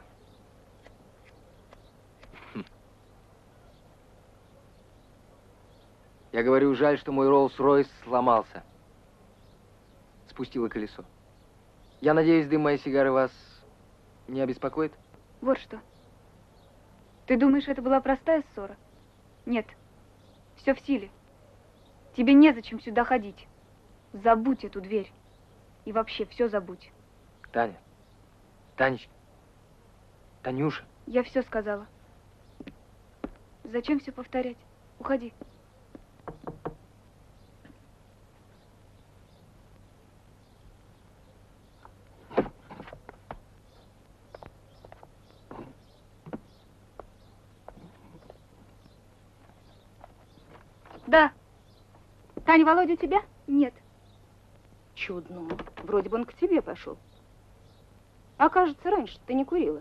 Хм. Я говорю, жаль, что мой Роллс-Ройс сломался. Спустило колесо. Я надеюсь, дым моей сигары вас не обеспокоит? Вот что. Ты думаешь, это была простая ссора? Нет. Все в силе. Тебе незачем сюда ходить. Забудь эту дверь. И вообще все забудь. Таня. Танечка. Танюша. Я все сказала. Зачем все повторять? Уходи. Да. Таня, Володя у тебя? Нет. Чудно. Вроде бы он к тебе пошел. А кажется, раньше ты не курила.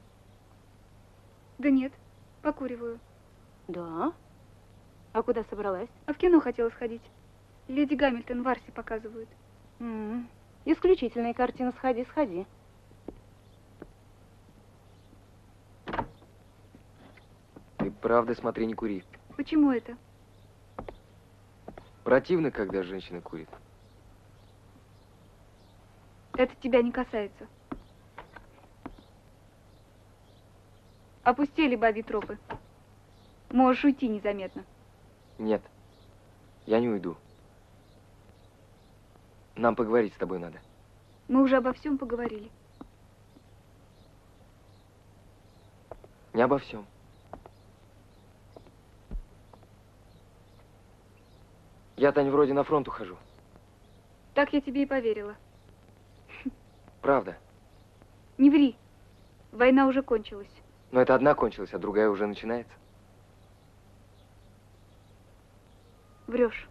Да нет, покуриваю. Да? А куда собралась? А в кино хотела сходить. Леди Гамильтон в Арсе показывают. М-м. Исключительная картина. Сходи, сходи. Ты правда смотри, не кури. Почему это? Противно, когда женщина курит. Это тебя не касается. Опустили бабьи тропы. Можешь уйти незаметно. Нет, я не уйду. Нам поговорить с тобой надо. Мы уже обо всем поговорили. Не обо всем. Я, Тань, вроде на фронт ухожу. Так я тебе и поверила. Правда. Не ври. Война уже кончилась. Но это одна кончилась, а другая уже начинается. Врешь.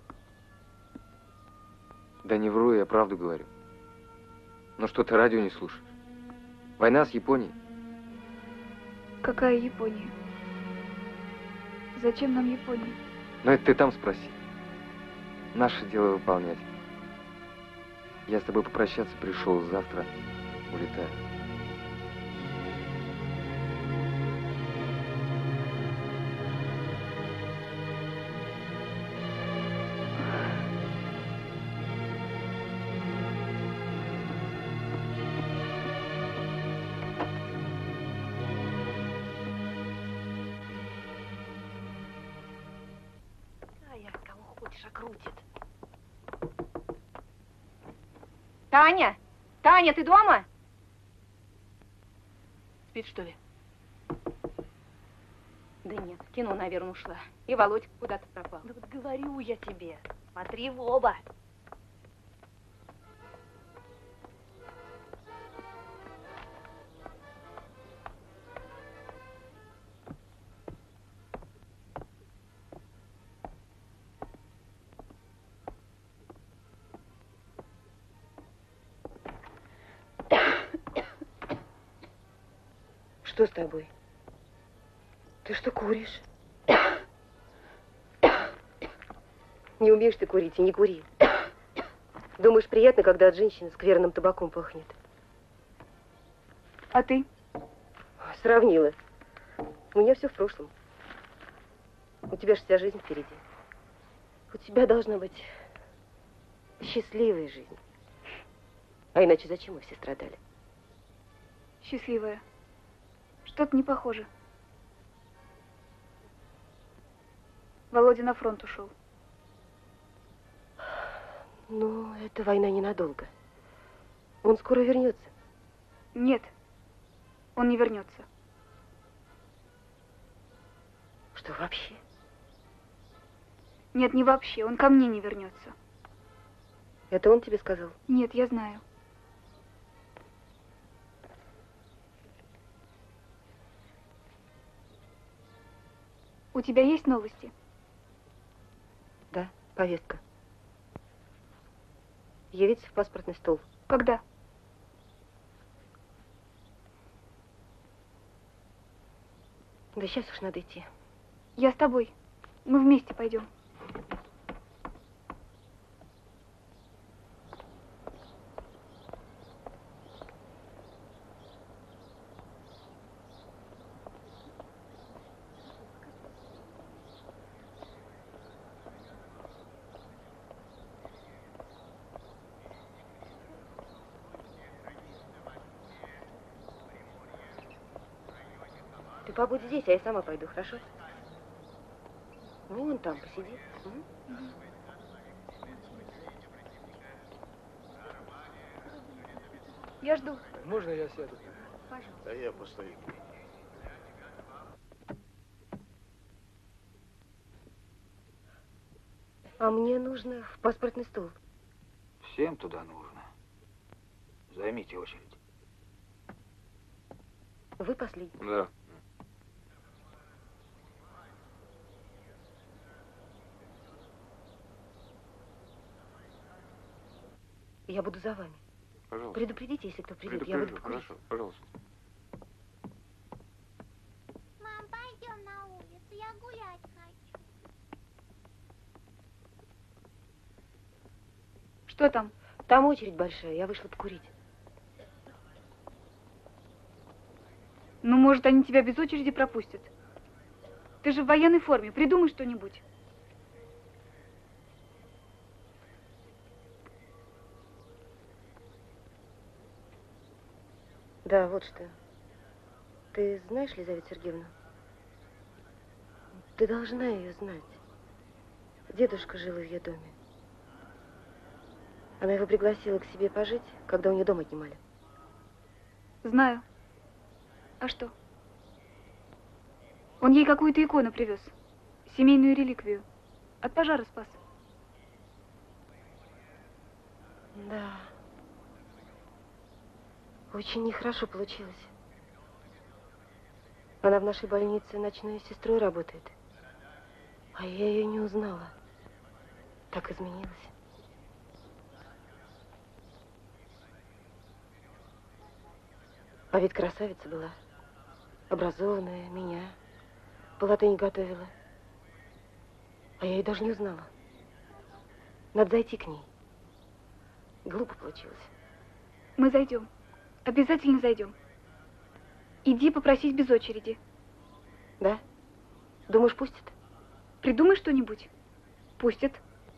Да не вру, я правду говорю. Но что ты радио не слушаешь? Война с Японией. Какая Япония? Зачем нам Япония? Ну это ты там спроси. Наше дело выполнять. Я с тобой попрощаться пришел, завтра улетаю. Крутит. Таня! Таня, ты дома? Спит, что ли? Да нет, в кино, наверное, ушла. И Володька куда-то пропал. Да вот говорю я тебе, смотри в оба. Что с тобой? Ты что, куришь? Не умеешь ты курить и не кури. Думаешь, приятно, когда от женщины скверным табаком пахнет? А ты? Сравнила. У меня все в прошлом. У тебя же вся жизнь впереди. У тебя должна быть счастливая жизнь. А иначе зачем мы все страдали? Счастливая. Что-то не похоже. Володя на фронт ушел. Ну, эта война ненадолго. Он скоро вернется. Нет, он не вернется. Что, вообще? Нет, не вообще, он ко мне не вернется. Это он тебе сказал? Нет, я знаю. У тебя есть новости? Да, повестка. Явиться в паспортный стол. Когда? Да сейчас уж надо идти. Я с тобой. Мы вместе пойдем. Ты побудь здесь, а я сама пойду, хорошо? Ну, вон там посиди. М? Я жду. Можно я сяду? Пожалуйста. Да я постою. А мне нужно в паспортный стол. Всем туда нужно. Займите очередь. Вы последний. Да. Я буду за вами. Пожалуйста. Предупредите, если кто придет. Я буду покурить. Хорошо, пожалуйста. Мам, пойдем на улицу, я гулять хочу. Что там? Там очередь большая, я вышла покурить. Ну, может, они тебя без очереди пропустят. Ты же в военной форме, придумай что-нибудь. Да, вот что. Ты знаешь Лизавету Сергеевну? Ты должна ее знать. Дедушка жил в ее доме. Она его пригласила к себе пожить, когда у нее дом отнимали. Знаю. А что? Он ей какую-то икону привез. Семейную реликвию. От пожара спас. Да. Очень нехорошо получилось. Она в нашей больнице ночной сестрой работает. А я ее не узнала. Так изменилась. А ведь красавица была. Образованная, меня. В палату не готовила. А я ее даже не узнала. Надо зайти к ней. Глупо получилось. Мы зайдем. Обязательно зайдем. Иди попросись без очереди. Да? Думаешь, пустят? Придумай что-нибудь. Пустят.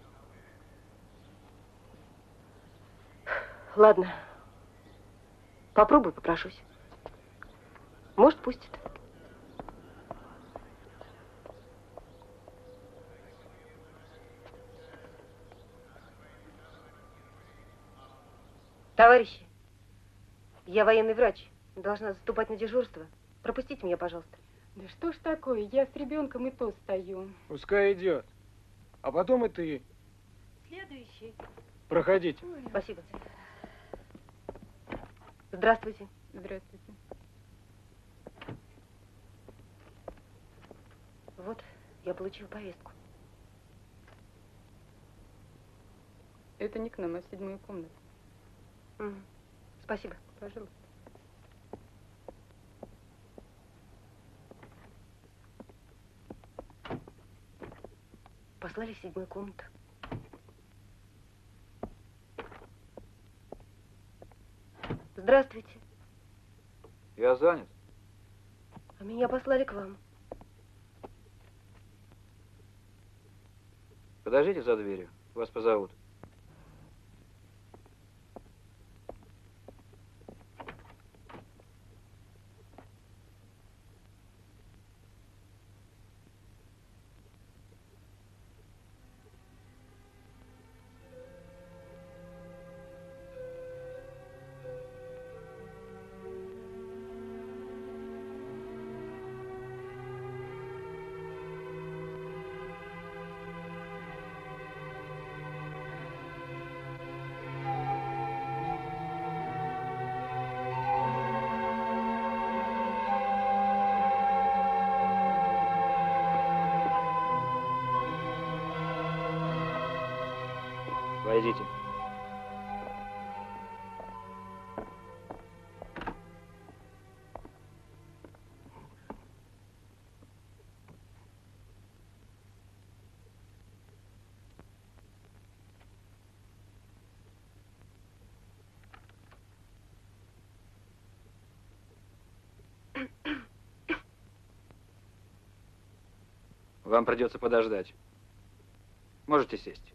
Ладно. Попробуй, попрошусь. Может, пустят. Товарищи, я военный врач. Должна заступать на дежурство. Пропустите меня, пожалуйста. Да что ж такое, я с ребенком и то стою. Пускай идет. А потом и ты. Следующий. Проходите. Спасибо. Здравствуйте. Здравствуйте. Вот, я получил повестку. Это не к нам, а в седьмую комнату. Угу. Спасибо. Пожалуйста. Послали в седьмую комнату. Здравствуйте. Я занят. А меня послали к вам. Подождите за дверью. Вас позовут. Войдите. Вам придется подождать. Можете сесть.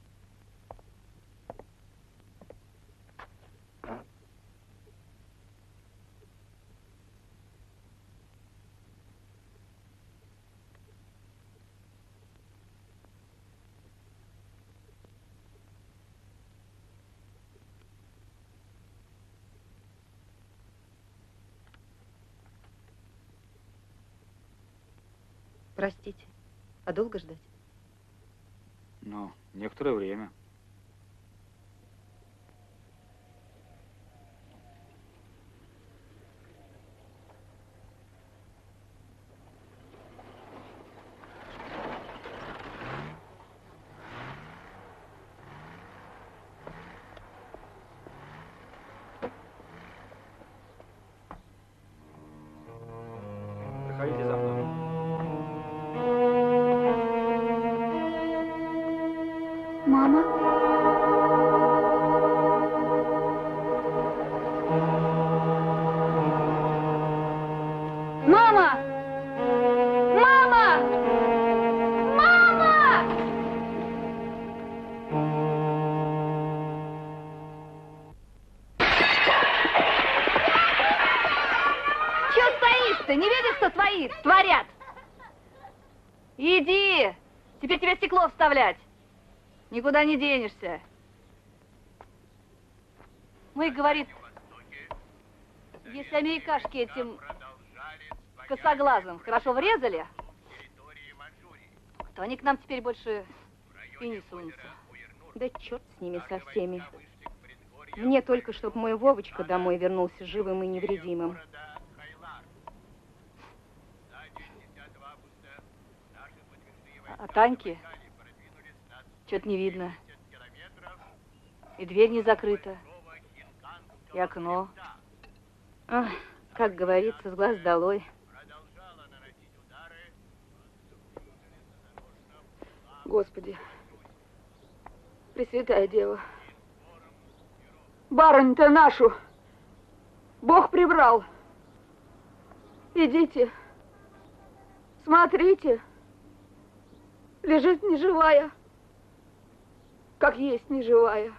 Простите, а долго ждать? Ну, некоторое время. Проходите за мной. Мама? Мама! Мама! Мама! Чё стоишь-то? Не видишь, что творит? Творят. Иди. Теперь тебе стекло вставлять. Никуда не денешься. Мы, говорит, если америкашки этим косоглазым хорошо врезали, то они к нам теперь больше и не сунутся. Да черт с ними со всеми. Мне только, чтобы мой Вовочка домой вернулся живым и невредимым. А Таньки? Что-то не видно. И дверь не закрыта, и окно. Ах, как говорится, с глаз долой. Господи, Пресвятая Дева, барыню-то нашу Бог прибрал. Идите, смотрите, лежит неживая, как есть неживая.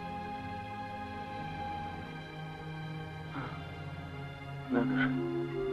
Надо же.